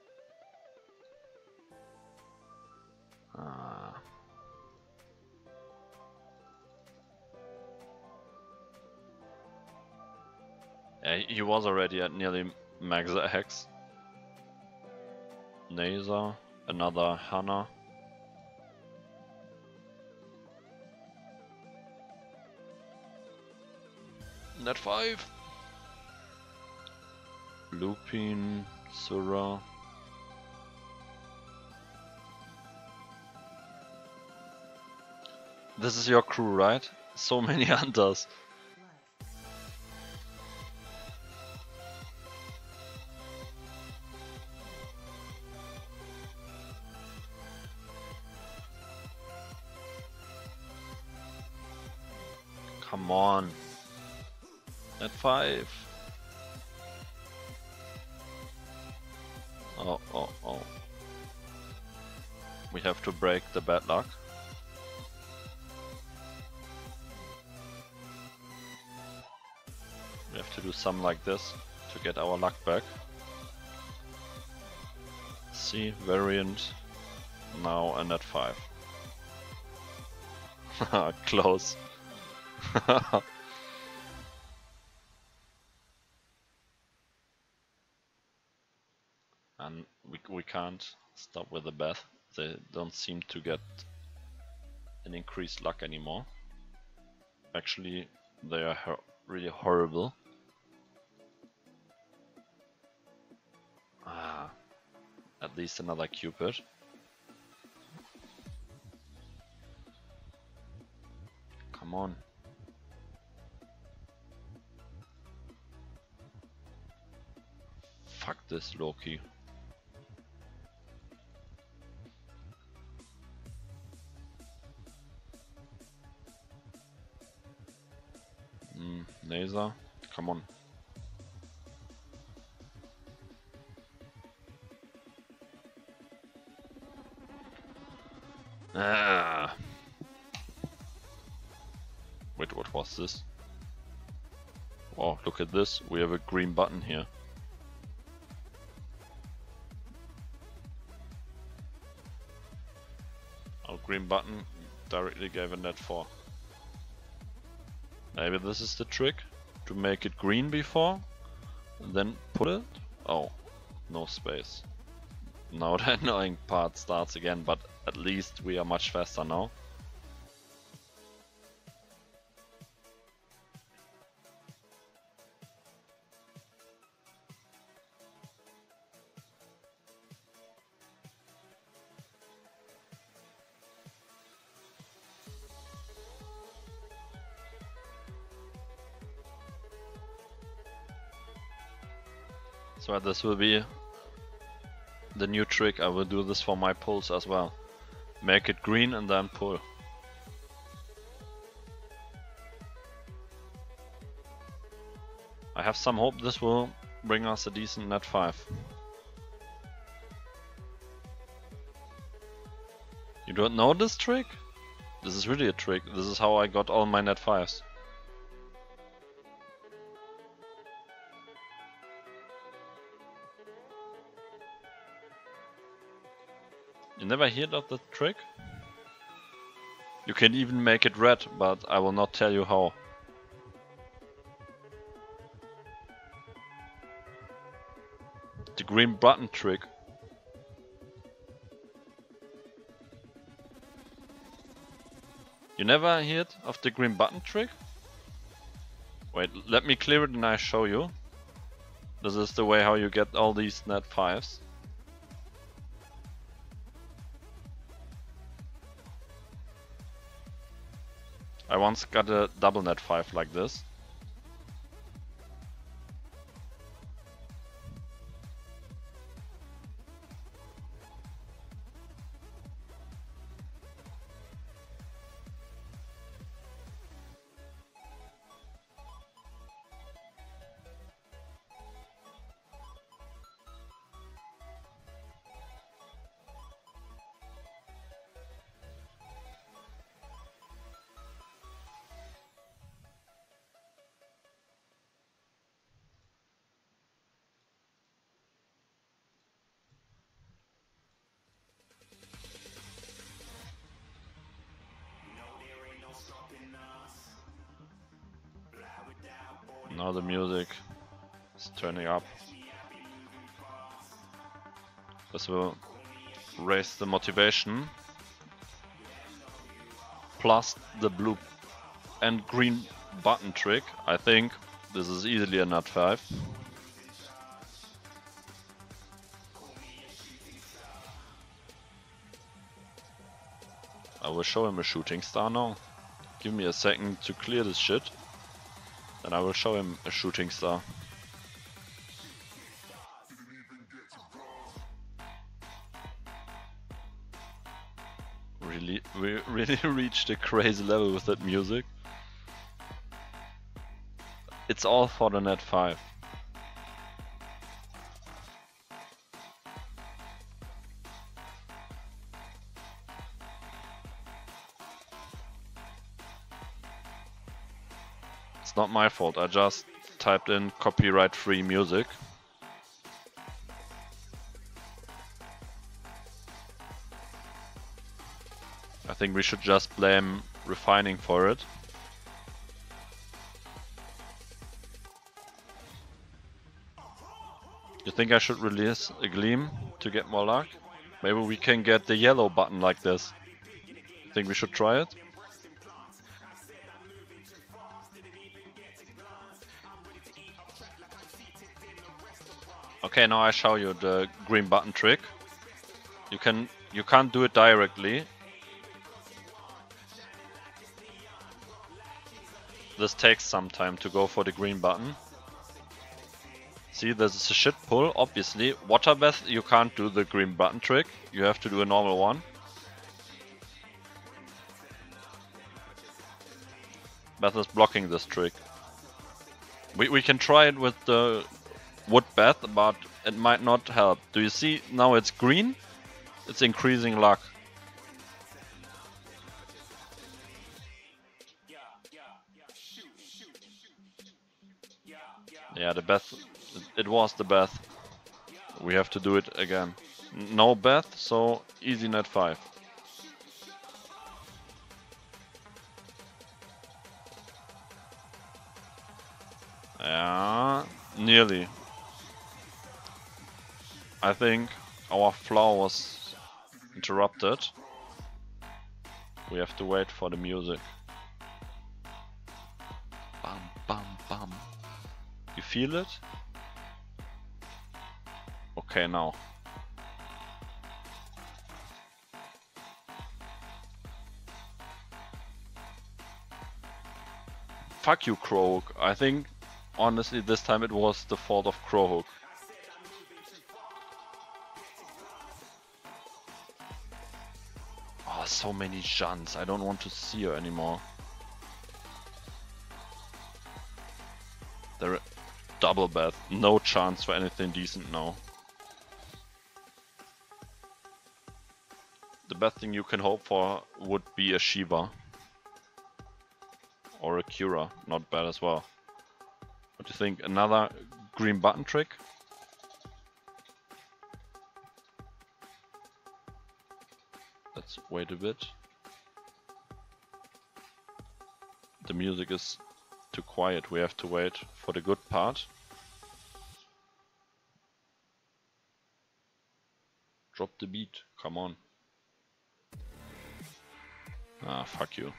Yeah, he was already at nearly max X. Naza, another Hana. Net 5. Lupin, Sura. This is your crew, right? So many hunters. Come on. Net 5. Oh, oh, oh. We have to break the bad luck. We have to do something like this to get our luck back. See, variant. Now a net 5. Close. And we can't stop with the Beth. They don't seem to get an increased luck anymore. Actually, they are really horrible. Ah, at least another Cupid. Come on. Fuck this, Loki. Laser, come on. Ah. Wait, what was this? Oh, look at this. We have a green button here. Our green button directly gave a net 4. Maybe this is the trick, to make it green before, and then put it. Oh, no space. Now the annoying part starts again, but at least we are much faster now. So this will be the new trick. I will do this for my pulls as well. Make it green and then pull. I have some hope this will bring us a decent net 5. You don't know this trick? This is really a trick. This is how I got all my net 5s. You never heard of the trick? You can even make it red, but I will not tell you how. The green button trick. You never heard of the green button trick? Wait, let me clear it and I show you. This is the way how you get all these net 5s. I once got a double net 5 like this. Now the music is turning up. This will raise the motivation. Plus the blue and green button trick. I think this is easily a net 5. I will show him a shooting star now. Give me a second to clear this shit. Then I will show him a shooting star. We really reached a crazy level with that music. It's all for the net 5. It's not my fault, I just typed in copyright free music. I think we should just blame refining for it. You think I should release a Gleam to get more luck? Maybe we can get the yellow button like this. Think we should try it? Okay, now I show you the green button trick. You can't do it directly. This takes some time to go for the green button. See, this is a shit pull, obviously. Water Breath, you can't do the green button trick. You have to do a normal one. Beth is blocking this trick. We can try it with the Wood Bath, but it might not help. Do you see, now it's green? It's increasing luck. Yeah, the Bath, it was the Bath. We have to do it again. No Bath, so easy net 5. Yeah, nearly. I think our flow was interrupted. We have to wait for the music. Bam, bam, bam. You feel it? Okay, now. Fuck you, Crowhook. I think, honestly, this time it was the fault of Crowhook. Oh, so many Juns. I don't want to see her anymore. They're double bad. No chance for anything decent now. The best thing you can hope for would be a Shiva. Or a Cura. Not bad as well. What do you think? Another green button trick? Let's wait a bit. The music is too quiet. We have to wait for the good part. Drop the beat. Come on. Ah, fuck you.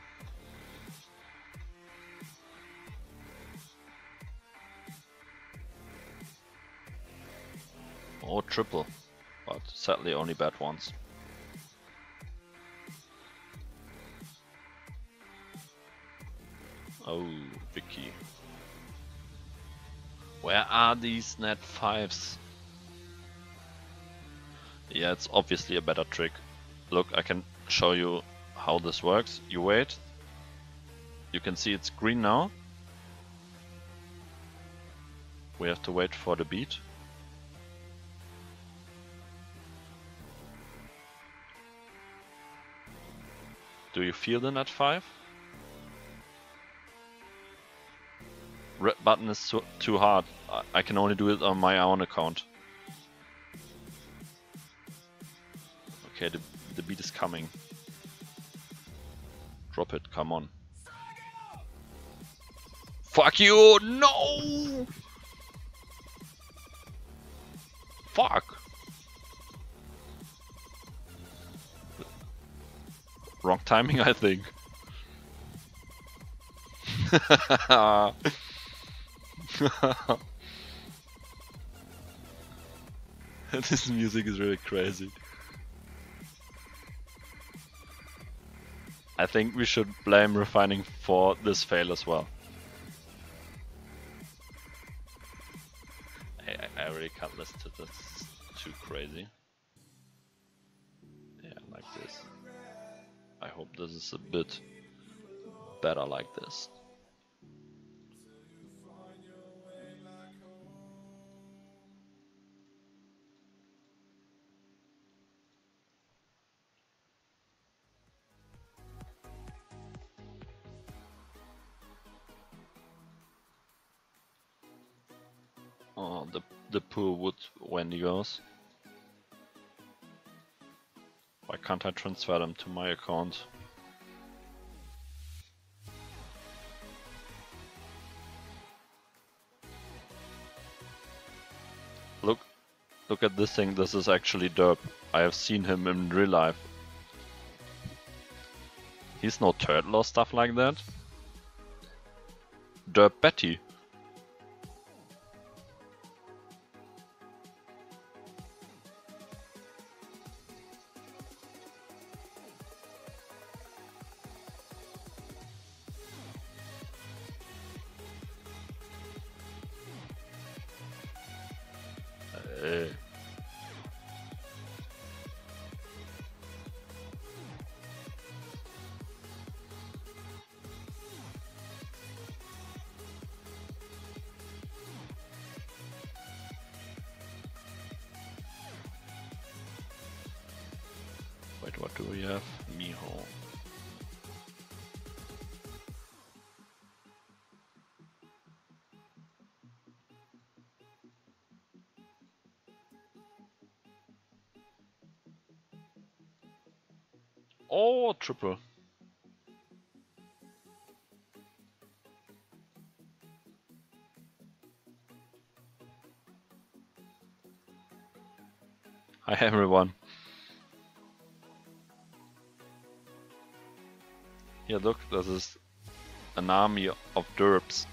Oh, triple. But sadly only bad ones. Oh, Vicky. Where are these net 5s? Yeah, it's obviously a better trick. Look, I can show you how this works. You wait. You can see it's green now. We have to wait for the beat. Do you feel the net 5? Red button is too hard. I can only do it on my own account. Okay, the beat is coming. Drop it, come on. Fuck you! No! Fuck! Wrong timing, I think. This music is really crazy. I think we should blame Refining for this fail as well. I really can't listen to this. It's too crazy. Yeah, like this. I hope this is a bit better like this. Oh, the poor wood Wendigos. Why can't I transfer them to my account? Look at this thing, this is actually Derp. I have seen him in real life. He's no turtle or stuff like that. Derp Betty. Wait, what do we have? Miho. Oh, triple. Hi everyone. Here, look, this is an army of derps.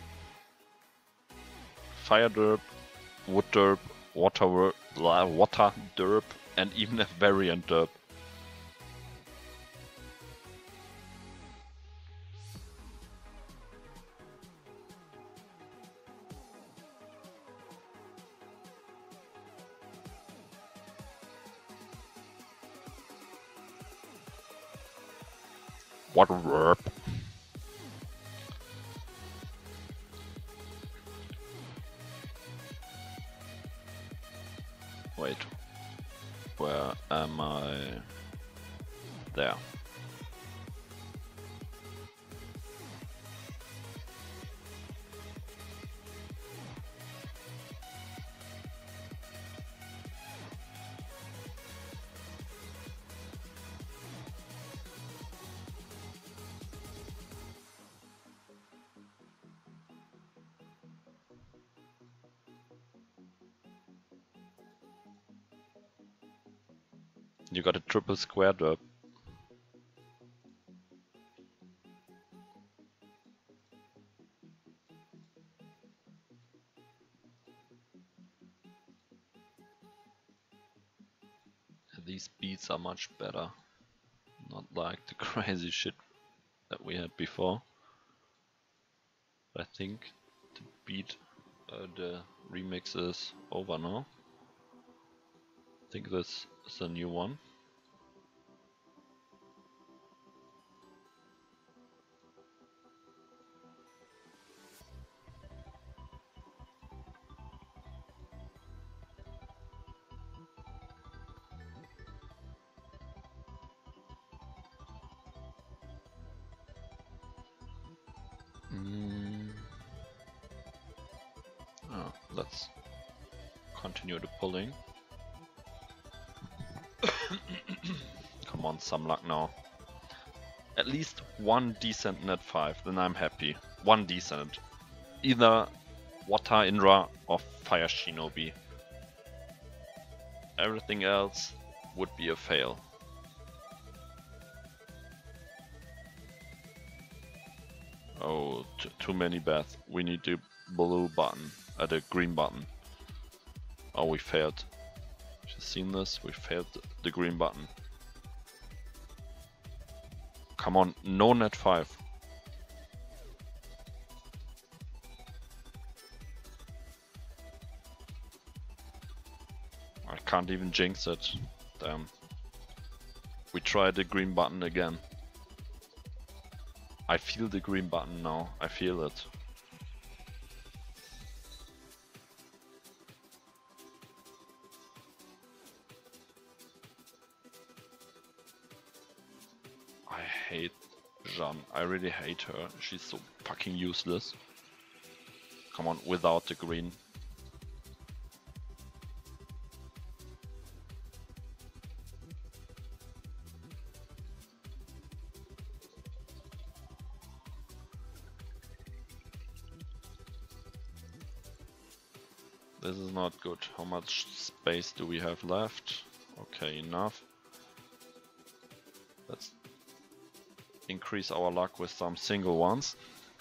Fire derp, wood derp, water derp, and even a variant derp. Water derp. Wait, where am I? There. You got a triple square derp. These beats are much better. Not like the crazy shit that we had before. I think the beat, the remix is over now. I think this is a new one. Oh, let's continue the pulling. Come on, some luck now. At least one decent net 5, then I'm happy. One decent. Either Water Indra or Fire Shinobi. Everything else would be a fail. Oh, too many bets. We need the blue button, the green button. Oh, we failed. Just seen this? We failed the green button. Come on, no net 5. I can't even jinx it. Damn. We try the green button again. I feel the green button now. I feel it. I hate Jeanne. I really hate her. She's so fucking useless. Come on, without the green. This is not good. How much space do we have left? Okay, enough. Let's increase our luck with some single ones.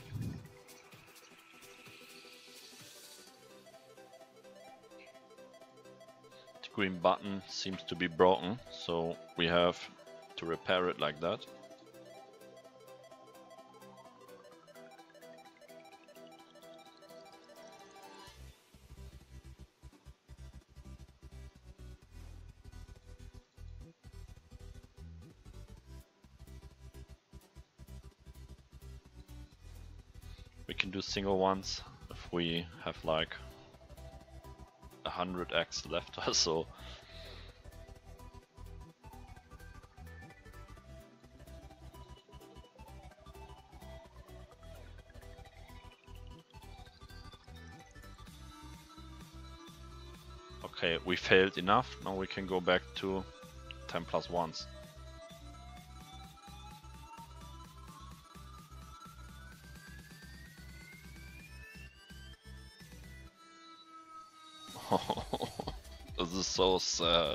The green button seems to be broken, so we have to repair it like that. We can do single ones if we have like 100x left or so. Okay, we failed enough. Now we can go back to 10 plus 1s. This This is so sad.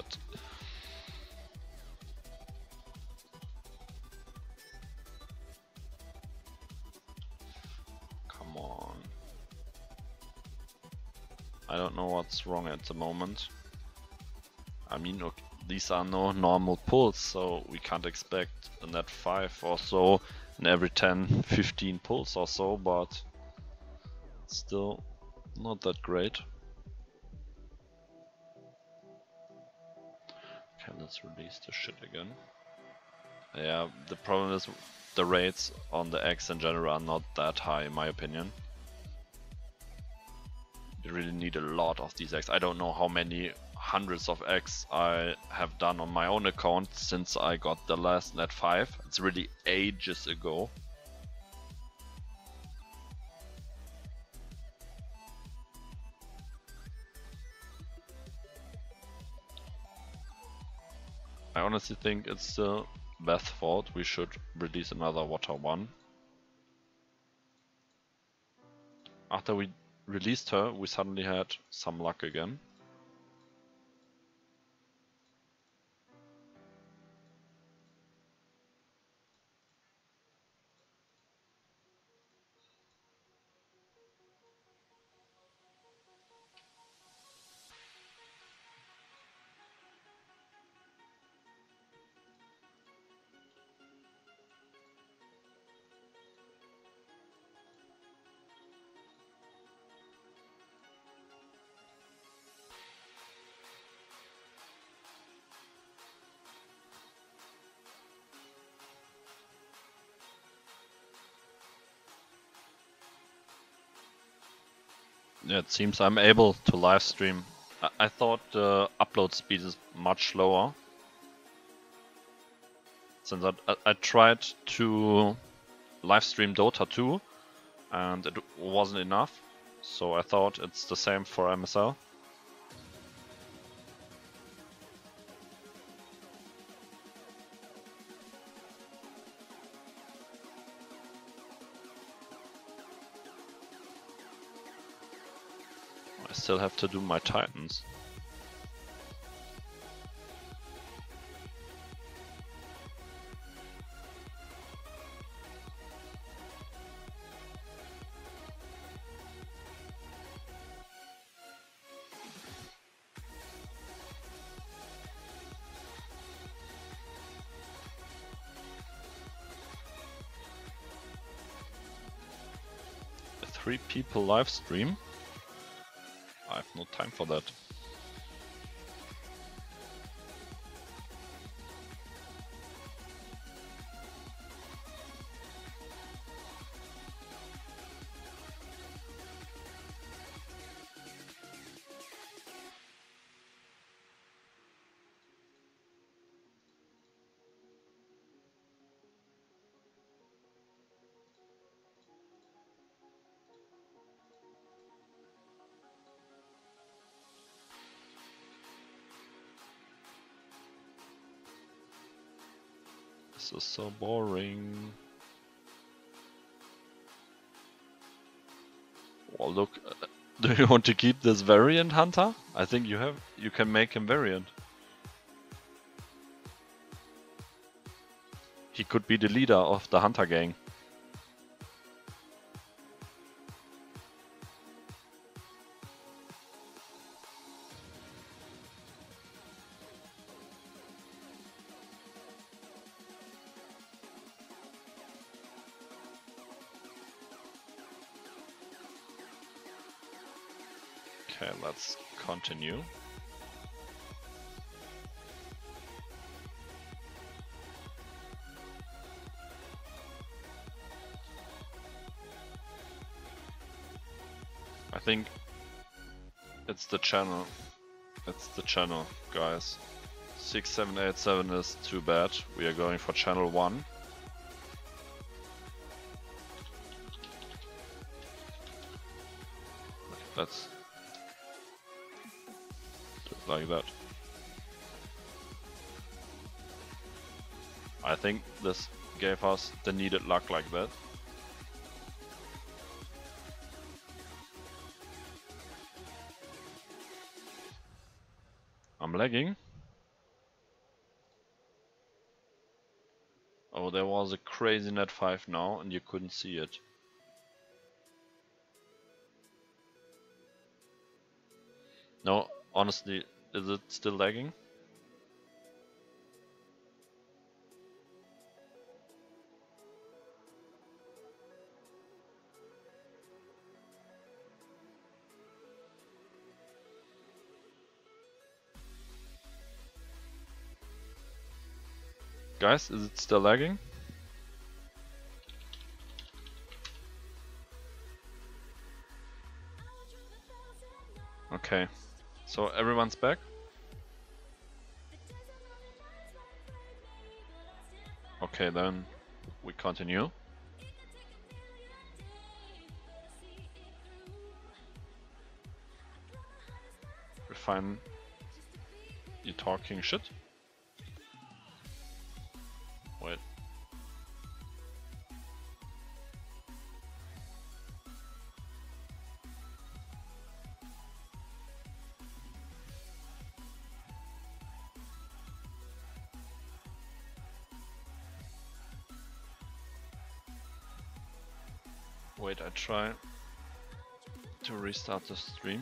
Come on. I don't know what's wrong at the moment. I mean, okay, these are no normal pulls, so we can't expect a net 5 or so in every 10-15 pulls or so, but still not that great. Okay, let's release the shit again. Yeah, the problem is the rates on the X in general are not that high in my opinion. You really need a lot of these X. I don't know how many hundreds of X I have done on my own account since I got the last net 5. It's really ages ago. I honestly think it's still Beth's fault. We should release another Water 1. After we released her, we suddenly had some luck again. Yeah, it seems I'm able to live stream. I thought the upload speed is much lower. Since I tried to live stream Dota 2 and it wasn't enough. So I thought it's the same for MSL. I still have to do my Titans. A 3 people live stream? I have no time for that. This is so boring. Oh look, do you want to keep this variant hunter? I think you can make him variant. He could be the leader of the hunter gang. Okay, let's continue. I think it's the channel. It's the channel, guys. 6787 is too bad. We are going for channel 1. Let's do it like that. I think this gave us the needed luck like that. I'm lagging. Oh, there was a crazy net 5 now and you couldn't see it. No, honestly, is it still lagging? Guys, is it still lagging? Okay, so everyone's back? Okay, then we continue. Refine. You talking shit? Wait. Wait, I try to restart the stream.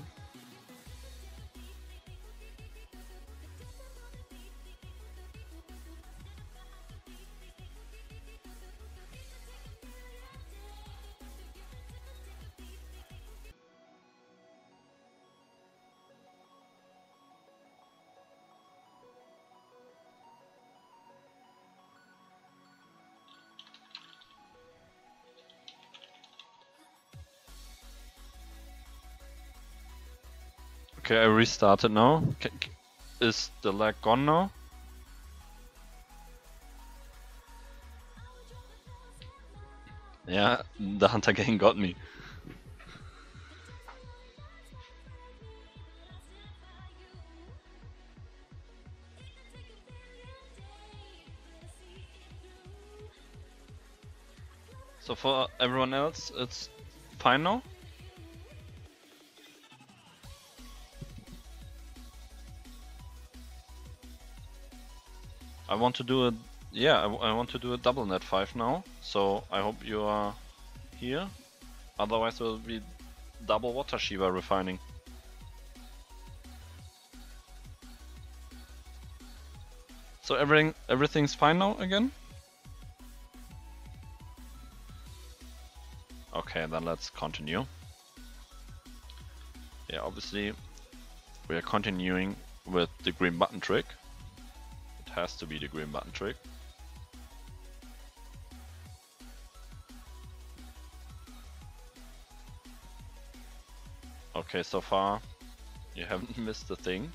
Okay, I restarted now. Is the lag gone now? Yeah, the Hunter gang got me. So for everyone else, it's fine now? I want to do a I want to do a double net 5 now, so I hope you are here. Otherwise it will be double water Shiva refining. So everything's fine now again? Okay, then let's continue. Yeah, obviously we are continuing with the green button trick. It has to be the green button trick. Okay, so far you haven't missed a thing.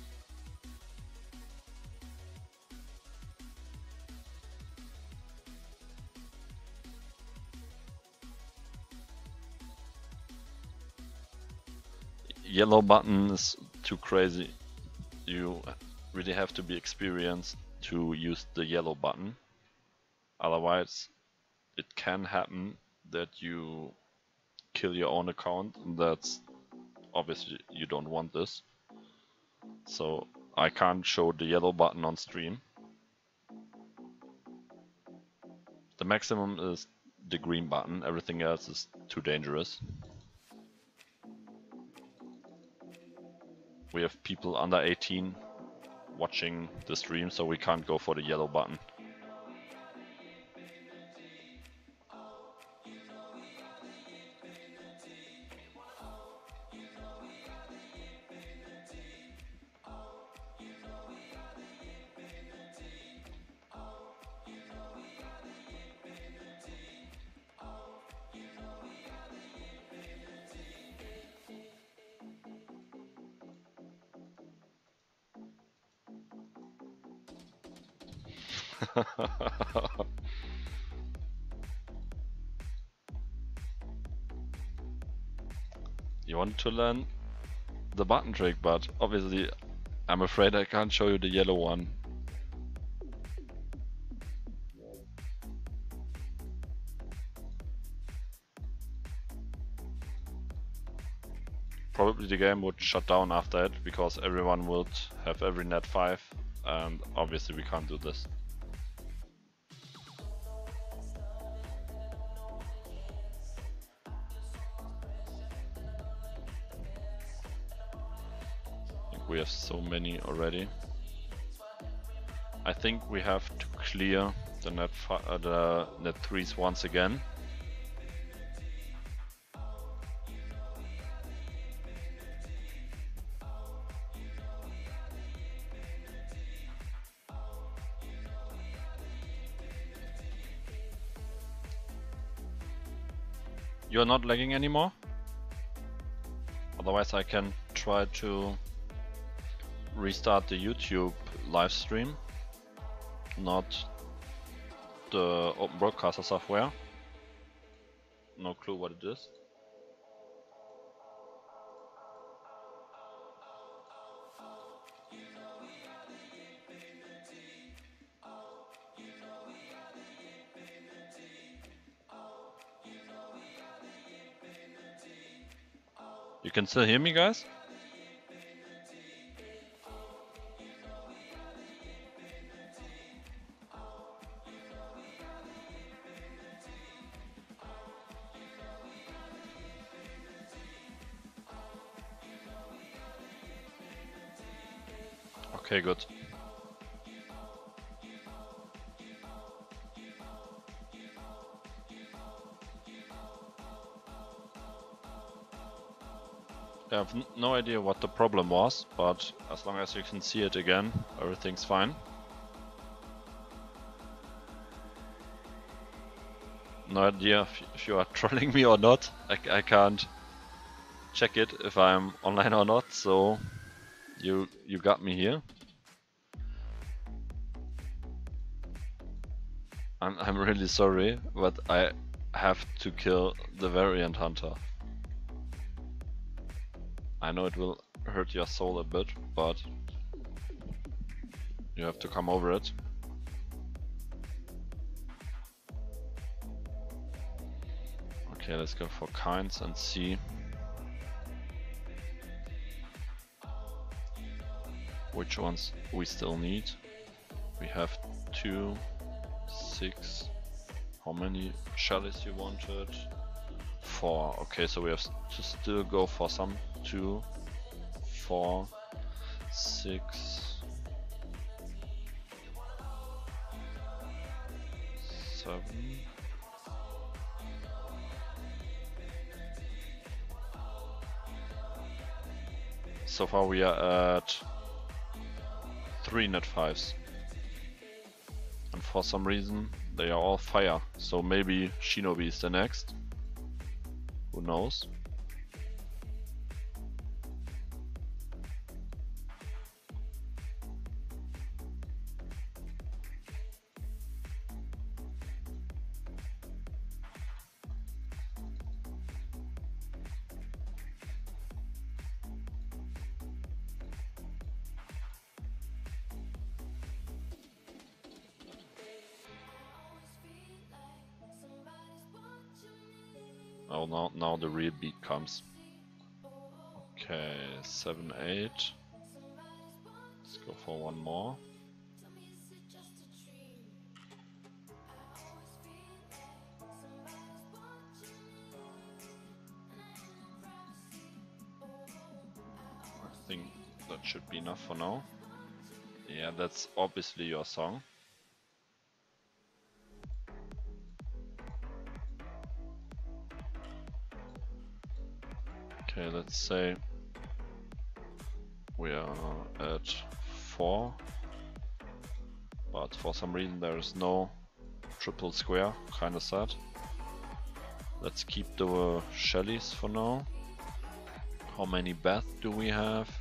Yellow button is too crazy. You really have to be experienced to use the yellow button. Otherwise, it can happen that you kill your own account, and that's obviously you don't want this. So I can't show the yellow button on stream. The maximum is the green button, everything else is too dangerous. We have people under 18 watching the stream, so we can't go for the yellow button. You want to learn the button trick, but obviously I'm afraid I can't show you the yellow one. probably the game would shut down after it, because everyone would have every net 5, and obviously we can't do this. I think we have so many already. I think we have to clear the net 3s once again. You're not lagging anymore? Otherwise I can try to restart the YouTube live stream, not the Open Broadcaster software. No clue what it is. You can still hear me, guys? Okay, good. I have no idea what the problem was, but as long as you can see it again, everything's fine. No idea if you are trolling me or not. I can't check it if I'm online or not, so you got me here. I'm really sorry, but I have to kill the Variant Hunter. I know it will hurt your soul a bit, but you have to come over it. Okay, let's go for kinds and see which ones we still need. We have 2, 6. How many shellies you wanted? 4. Okay, so we have to still go for some. 2, 4, 6, 7. So far we are at 3 net 5s. And for some reason they are all fire. So maybe Shinobi is the next. Who knows? Oh, now the real beat comes. Okay, 7, 8. Let's go for one more. I think that should be enough for now. Yeah, that's obviously your song. Okay, let's say we are at 4, but for some reason there is no triple square, kinda sad. Let's keep the shellies for now. How many Beth do we have?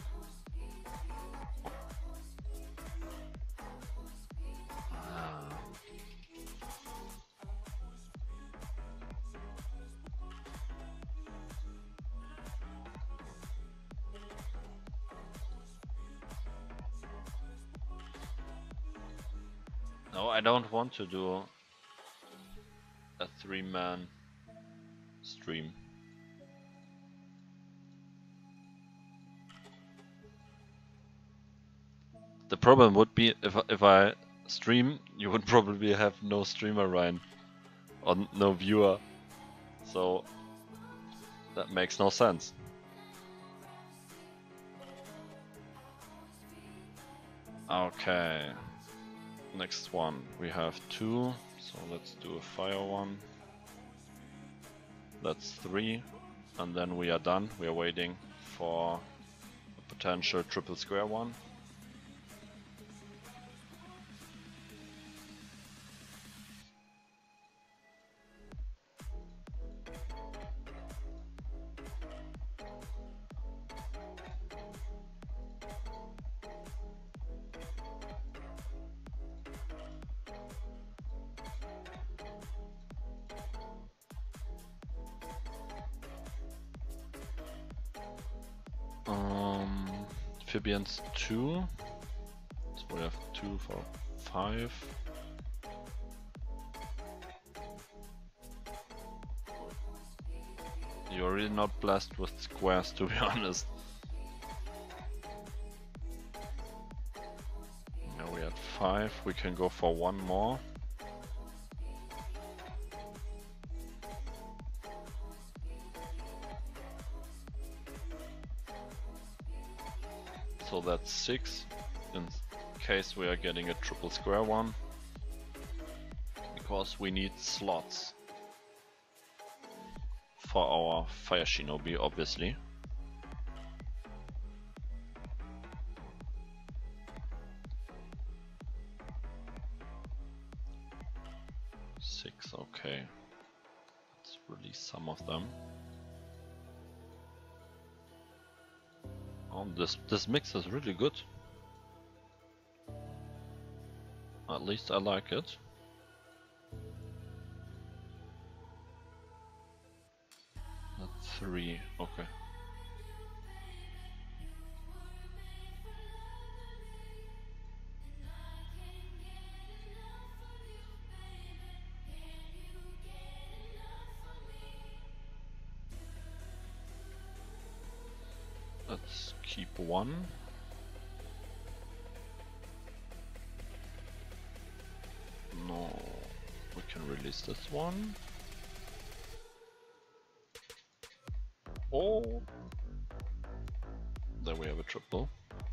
No, I don't want to do a 3-man stream. The problem would be if I stream, you would probably have no streamer, Ryan, or no viewer. So that makes no sense. Okay, next one. We have 2, so let's do a fire one. That's 3, and then we are done. We are waiting for a potential triple square one. Amphibians 2, so we have 2 for 5. You're really not blessed with squares, to be honest. Now we had 5, we can go for 1 more. So that's 6, in case we are getting a triple square one, because we need slots for our Fire Shinobi, obviously. Six, okay. Let's release some of them. Oh, this mix is really good. At least I like it. That's 3, okay. Let's keep 1. No, we can release this one. Oh, there we have a triple.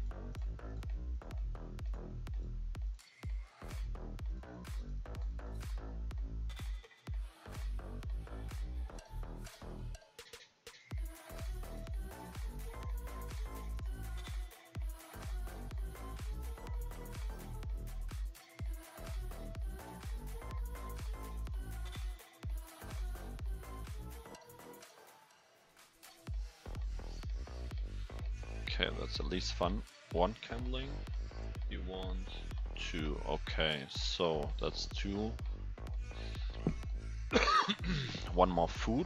Okay, that's at least fun. 1 candling. You want 2. Okay, so that's 2. 1 more food.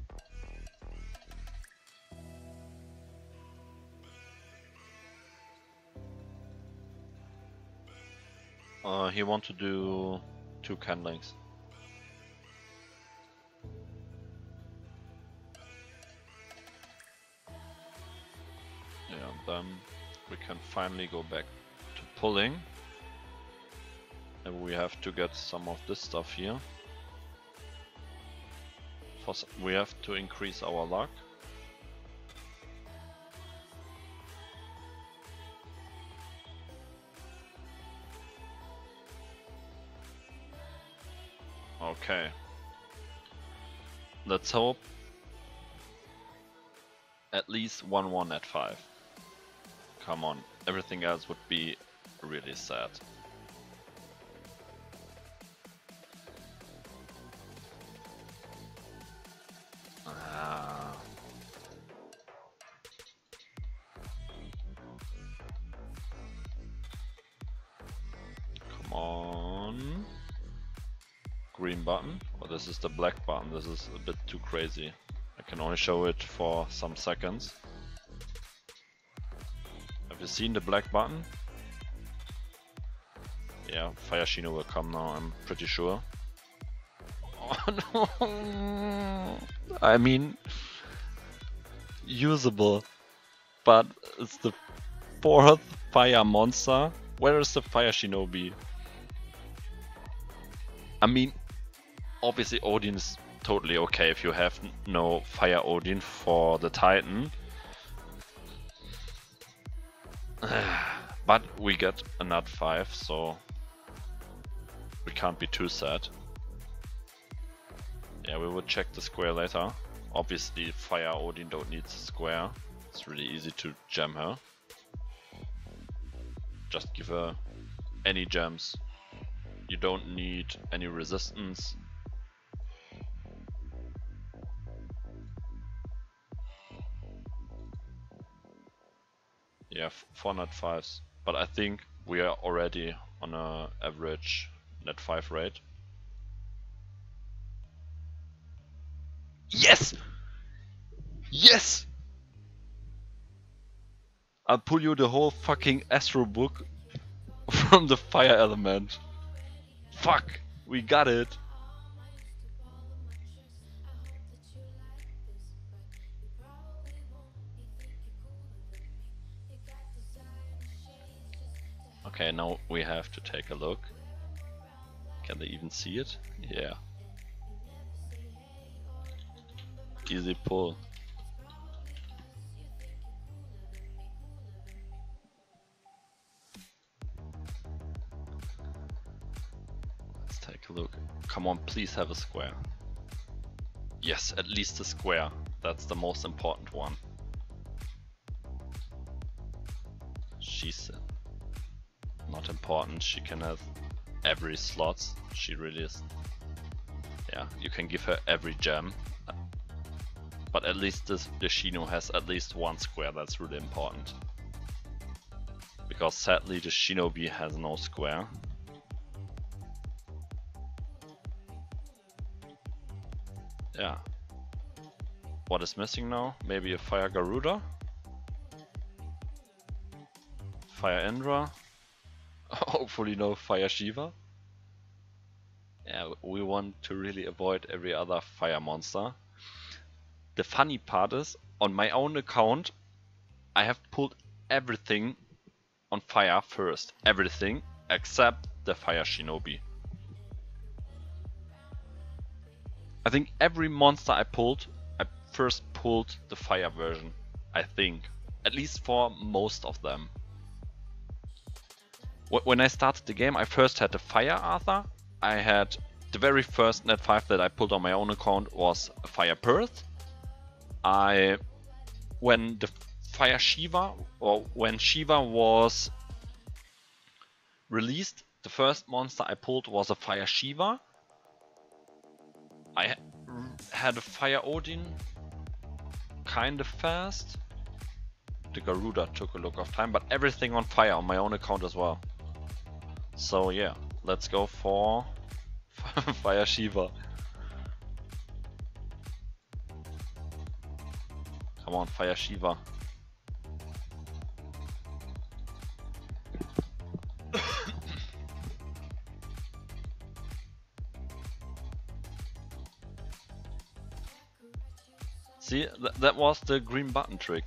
He want to do 2 candlings. Then we can finally go back to pulling. And we have to get some of this stuff here. We have to increase our luck. Okay. Let's hope at least 1-1 at 5. Come on, everything else would be really sad. Come on. Green button. Oh, this is the black button. This is a bit too crazy. I can only show it for some seconds. Have you seen the black button? Yeah, Fire Shino will come now, I'm pretty sure. Oh no! I mean, usable, but it's the 4th fire monster Where is the Fire Shinobi? I mean, obviously Odin is totally okay if you have no Fire Odin for the Titan. But we get a nut 5, so we can't be too sad. Yeah, we will check the square later. Obviously Fire Odin don't need the square. It's really easy to gem her. Just give her any gems. You don't need any resistance. Yeah, 4 net 5s. But I think we are already on a average net 5 rate. Yes! Yes! I'll pull you the whole fucking Astro book from the fire element. Fuck! We got it! Okay, now we have to take a look. Can they even see it? Yeah. Easy pull. Let's take a look. Come on, please have a square. Yes, at least a square. That's the most important one. She's not important. She can have every slots. She really is. Yeah, you can give her every gem. But at least the Shino has at least one square. That's really important. Because sadly the Shinobi has no square. Yeah. What is missing now? Maybe a Fire Garuda? Fire Indra? Hopefully no Fire Shiva. Yeah, we want to really avoid every other fire monster. The funny part is, on my own account, I have pulled everything on fire first. Everything except the Fire Shinobi. I think every monster I pulled, I first pulled the fire version. I think. At least for most of them. When I started the game, I first had the Fire Arthur. I had the very first net 5 that I pulled on my own account was Fire Perth. When the Fire Shiva, or when Shiva was released, the first monster I pulled was a Fire Shiva. I had a Fire Odin kind of fast. The Garuda took a look of time, but everything on fire on my own account as well. So yeah, let's go for Fire Shiva. Come on, Fire Shiva. See, that was the green button trick.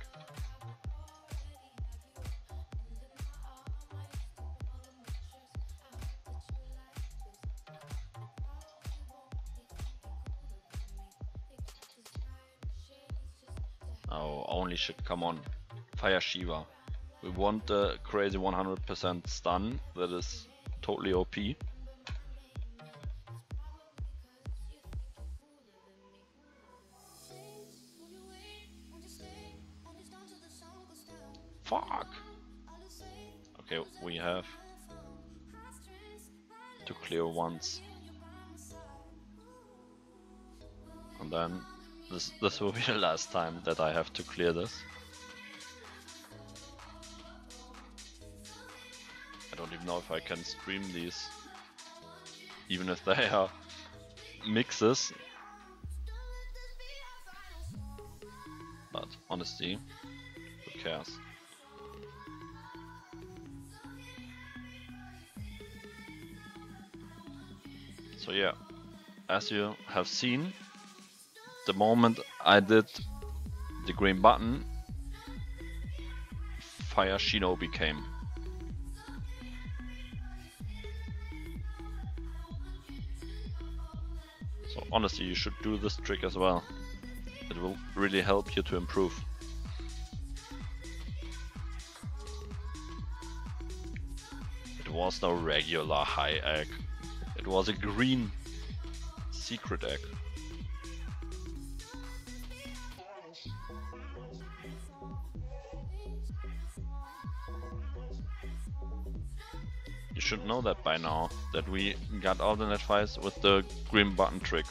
Oh, only shit, come on. Fire Shiva. We want the crazy 100% stun, that is totally OP. Fuck! Okay, we have to clear once. And then this will be the last time that I have to clear this. I don't even know if I can stream these, even if they are mixes. But honestly, who cares? So yeah, as you have seen, the moment I did the green button, Fire Shinobi came. So honestly, you should do this trick as well. It will really help you to improve. It was no regular high egg. It was a green secret egg. You should know that by now, that we got alternate files with the green button trick.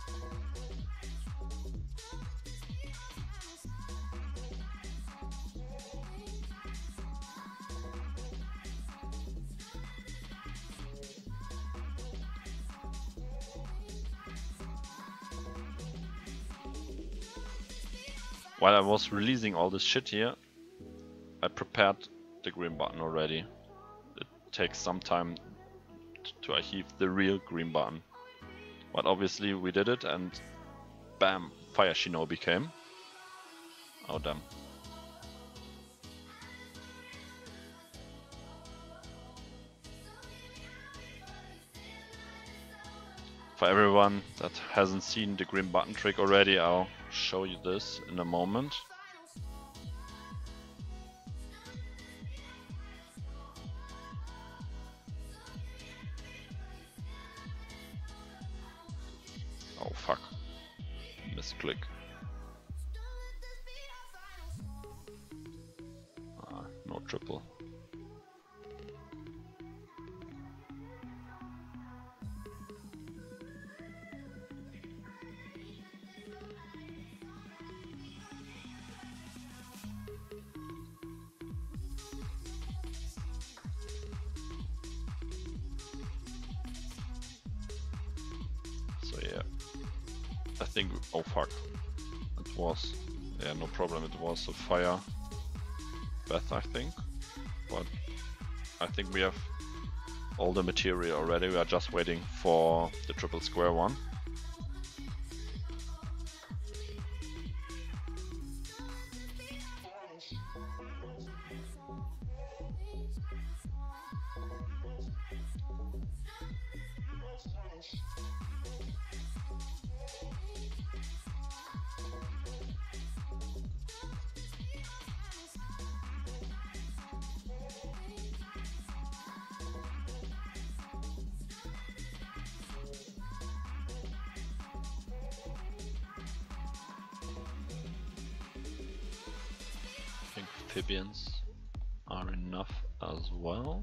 While I was releasing all this shit here, I prepared the green button already. It takes some time to achieve the real green button. But obviously we did it and bam, Fire Shinobi came. Oh damn. For everyone that hasn't seen the green button trick already, I'll show you this in a moment. Oh fuck, misclick. No triple. So yeah, I think, oh fuck, it was, yeah, no problem, it was a fire Beth, I think, but I think we have all the material already. We are just waiting for the triple square one. I think amphibians are enough as well.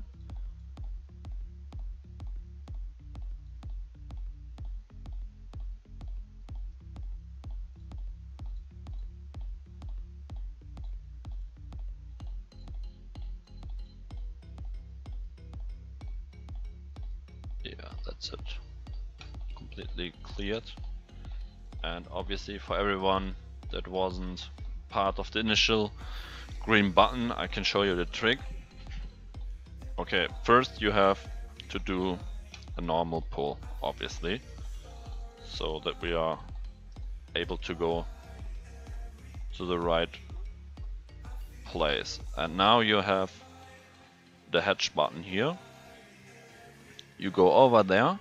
Yeah, that's it. Completely cleared. And obviously for everyone that wasn't part of the initial green button, I can show you the trick. Okay, first you have to do a normal pull, obviously, so that we are able to go to the right place. And now you have the hatch button here. You go over there,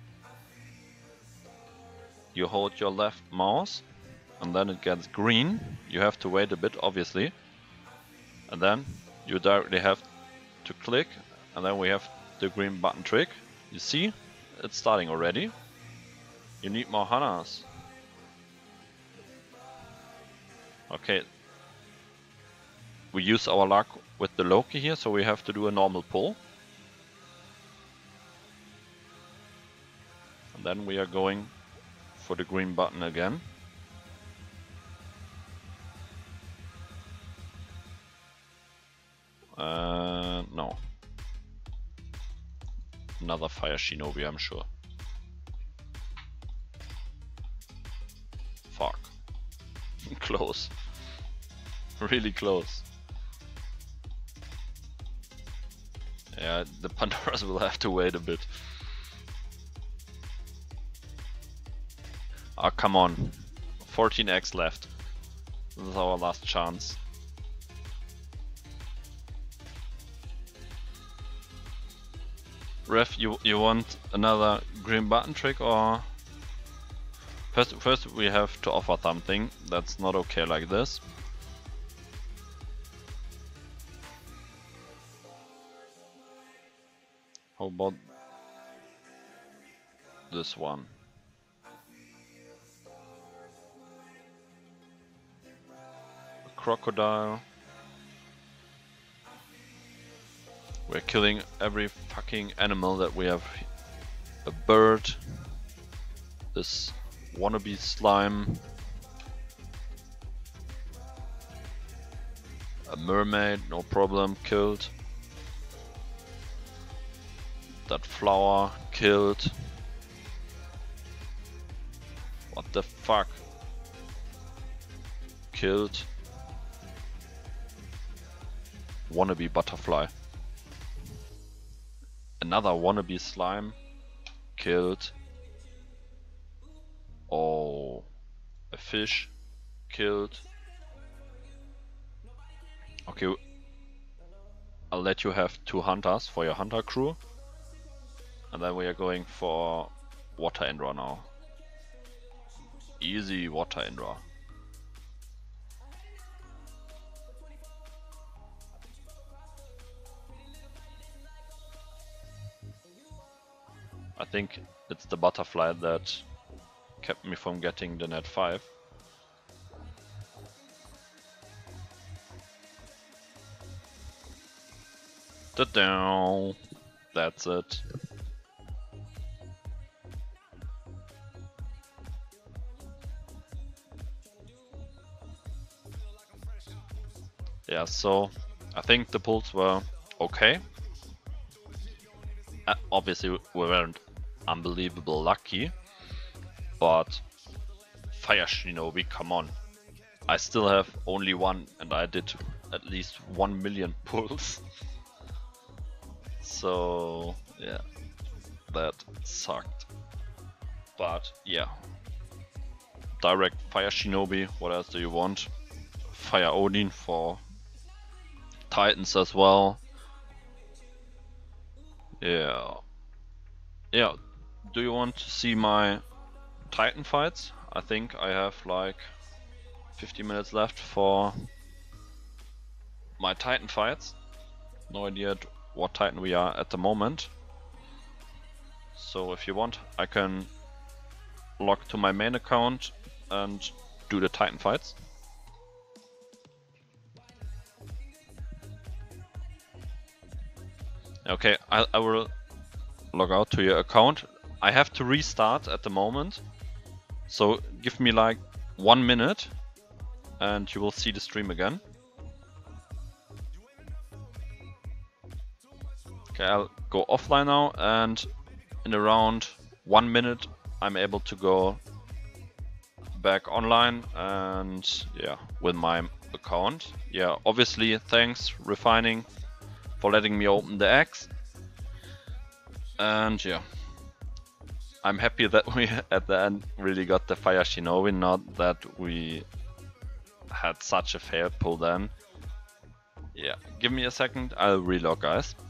you hold your left mouse, and then it gets green. You have to wait a bit, obviously, and then you directly have to click, and then we have the green button trick. You see, it's starting already. You need more Hanas. Okay, we use our luck with the Loki here, so we have to do a normal pull. And then we are going for the green button again. No. Another Fire Shinobi, I'm sure. Fuck. Close. Really close. Yeah, the Pandoras will have to wait a bit. Ah, come on. 14x left. This is our last chance. Ref, you want another green button trick or First we have to offer something. That's not okay like this. How about this one? A crocodile. We're killing every fucking animal that we have. A bird. This wannabe slime. A mermaid, no problem, killed. That flower, killed. What the fuck? Killed. Wannabe butterfly. Another wannabe slime. Killed. Oh, a fish. Killed. Okay, I'll let you have 2 hunters for your hunter crew. And then we are going for Water Indra now. Easy Water Indra. I think it's the butterfly that kept me from getting the net 5. Ta-down! That's it. Yeah, so I think the pulls were okay. Obviously we weren't unbelievable lucky, but Fire Shinobi, come on. I still have only one and I did at least 1 million pulls. So yeah, that sucked. But yeah, direct Fire Shinobi, what else do you want? Fire Odin for Titans as well. Yeah. Yeah, do you want to see my Titan fights? I think I have like 50 minutes left for my Titan fights. No idea at what Titan we are at the moment. So if you want, I can log to my main account and do the Titan fights. Okay, I will log out to your account. I have to restart at the moment, so give me like 1 minute and you will see the stream again. Okay, I'll go offline now, and in around 1 minute I'm able to go back online and yeah, with my account. Yeah, obviously thanks Refining for letting me open the eggs. And yeah, I'm happy that we at the end really got the Fire Shinobi, not that we had such a failed pull then. Yeah, give me a second, I'll relog, guys.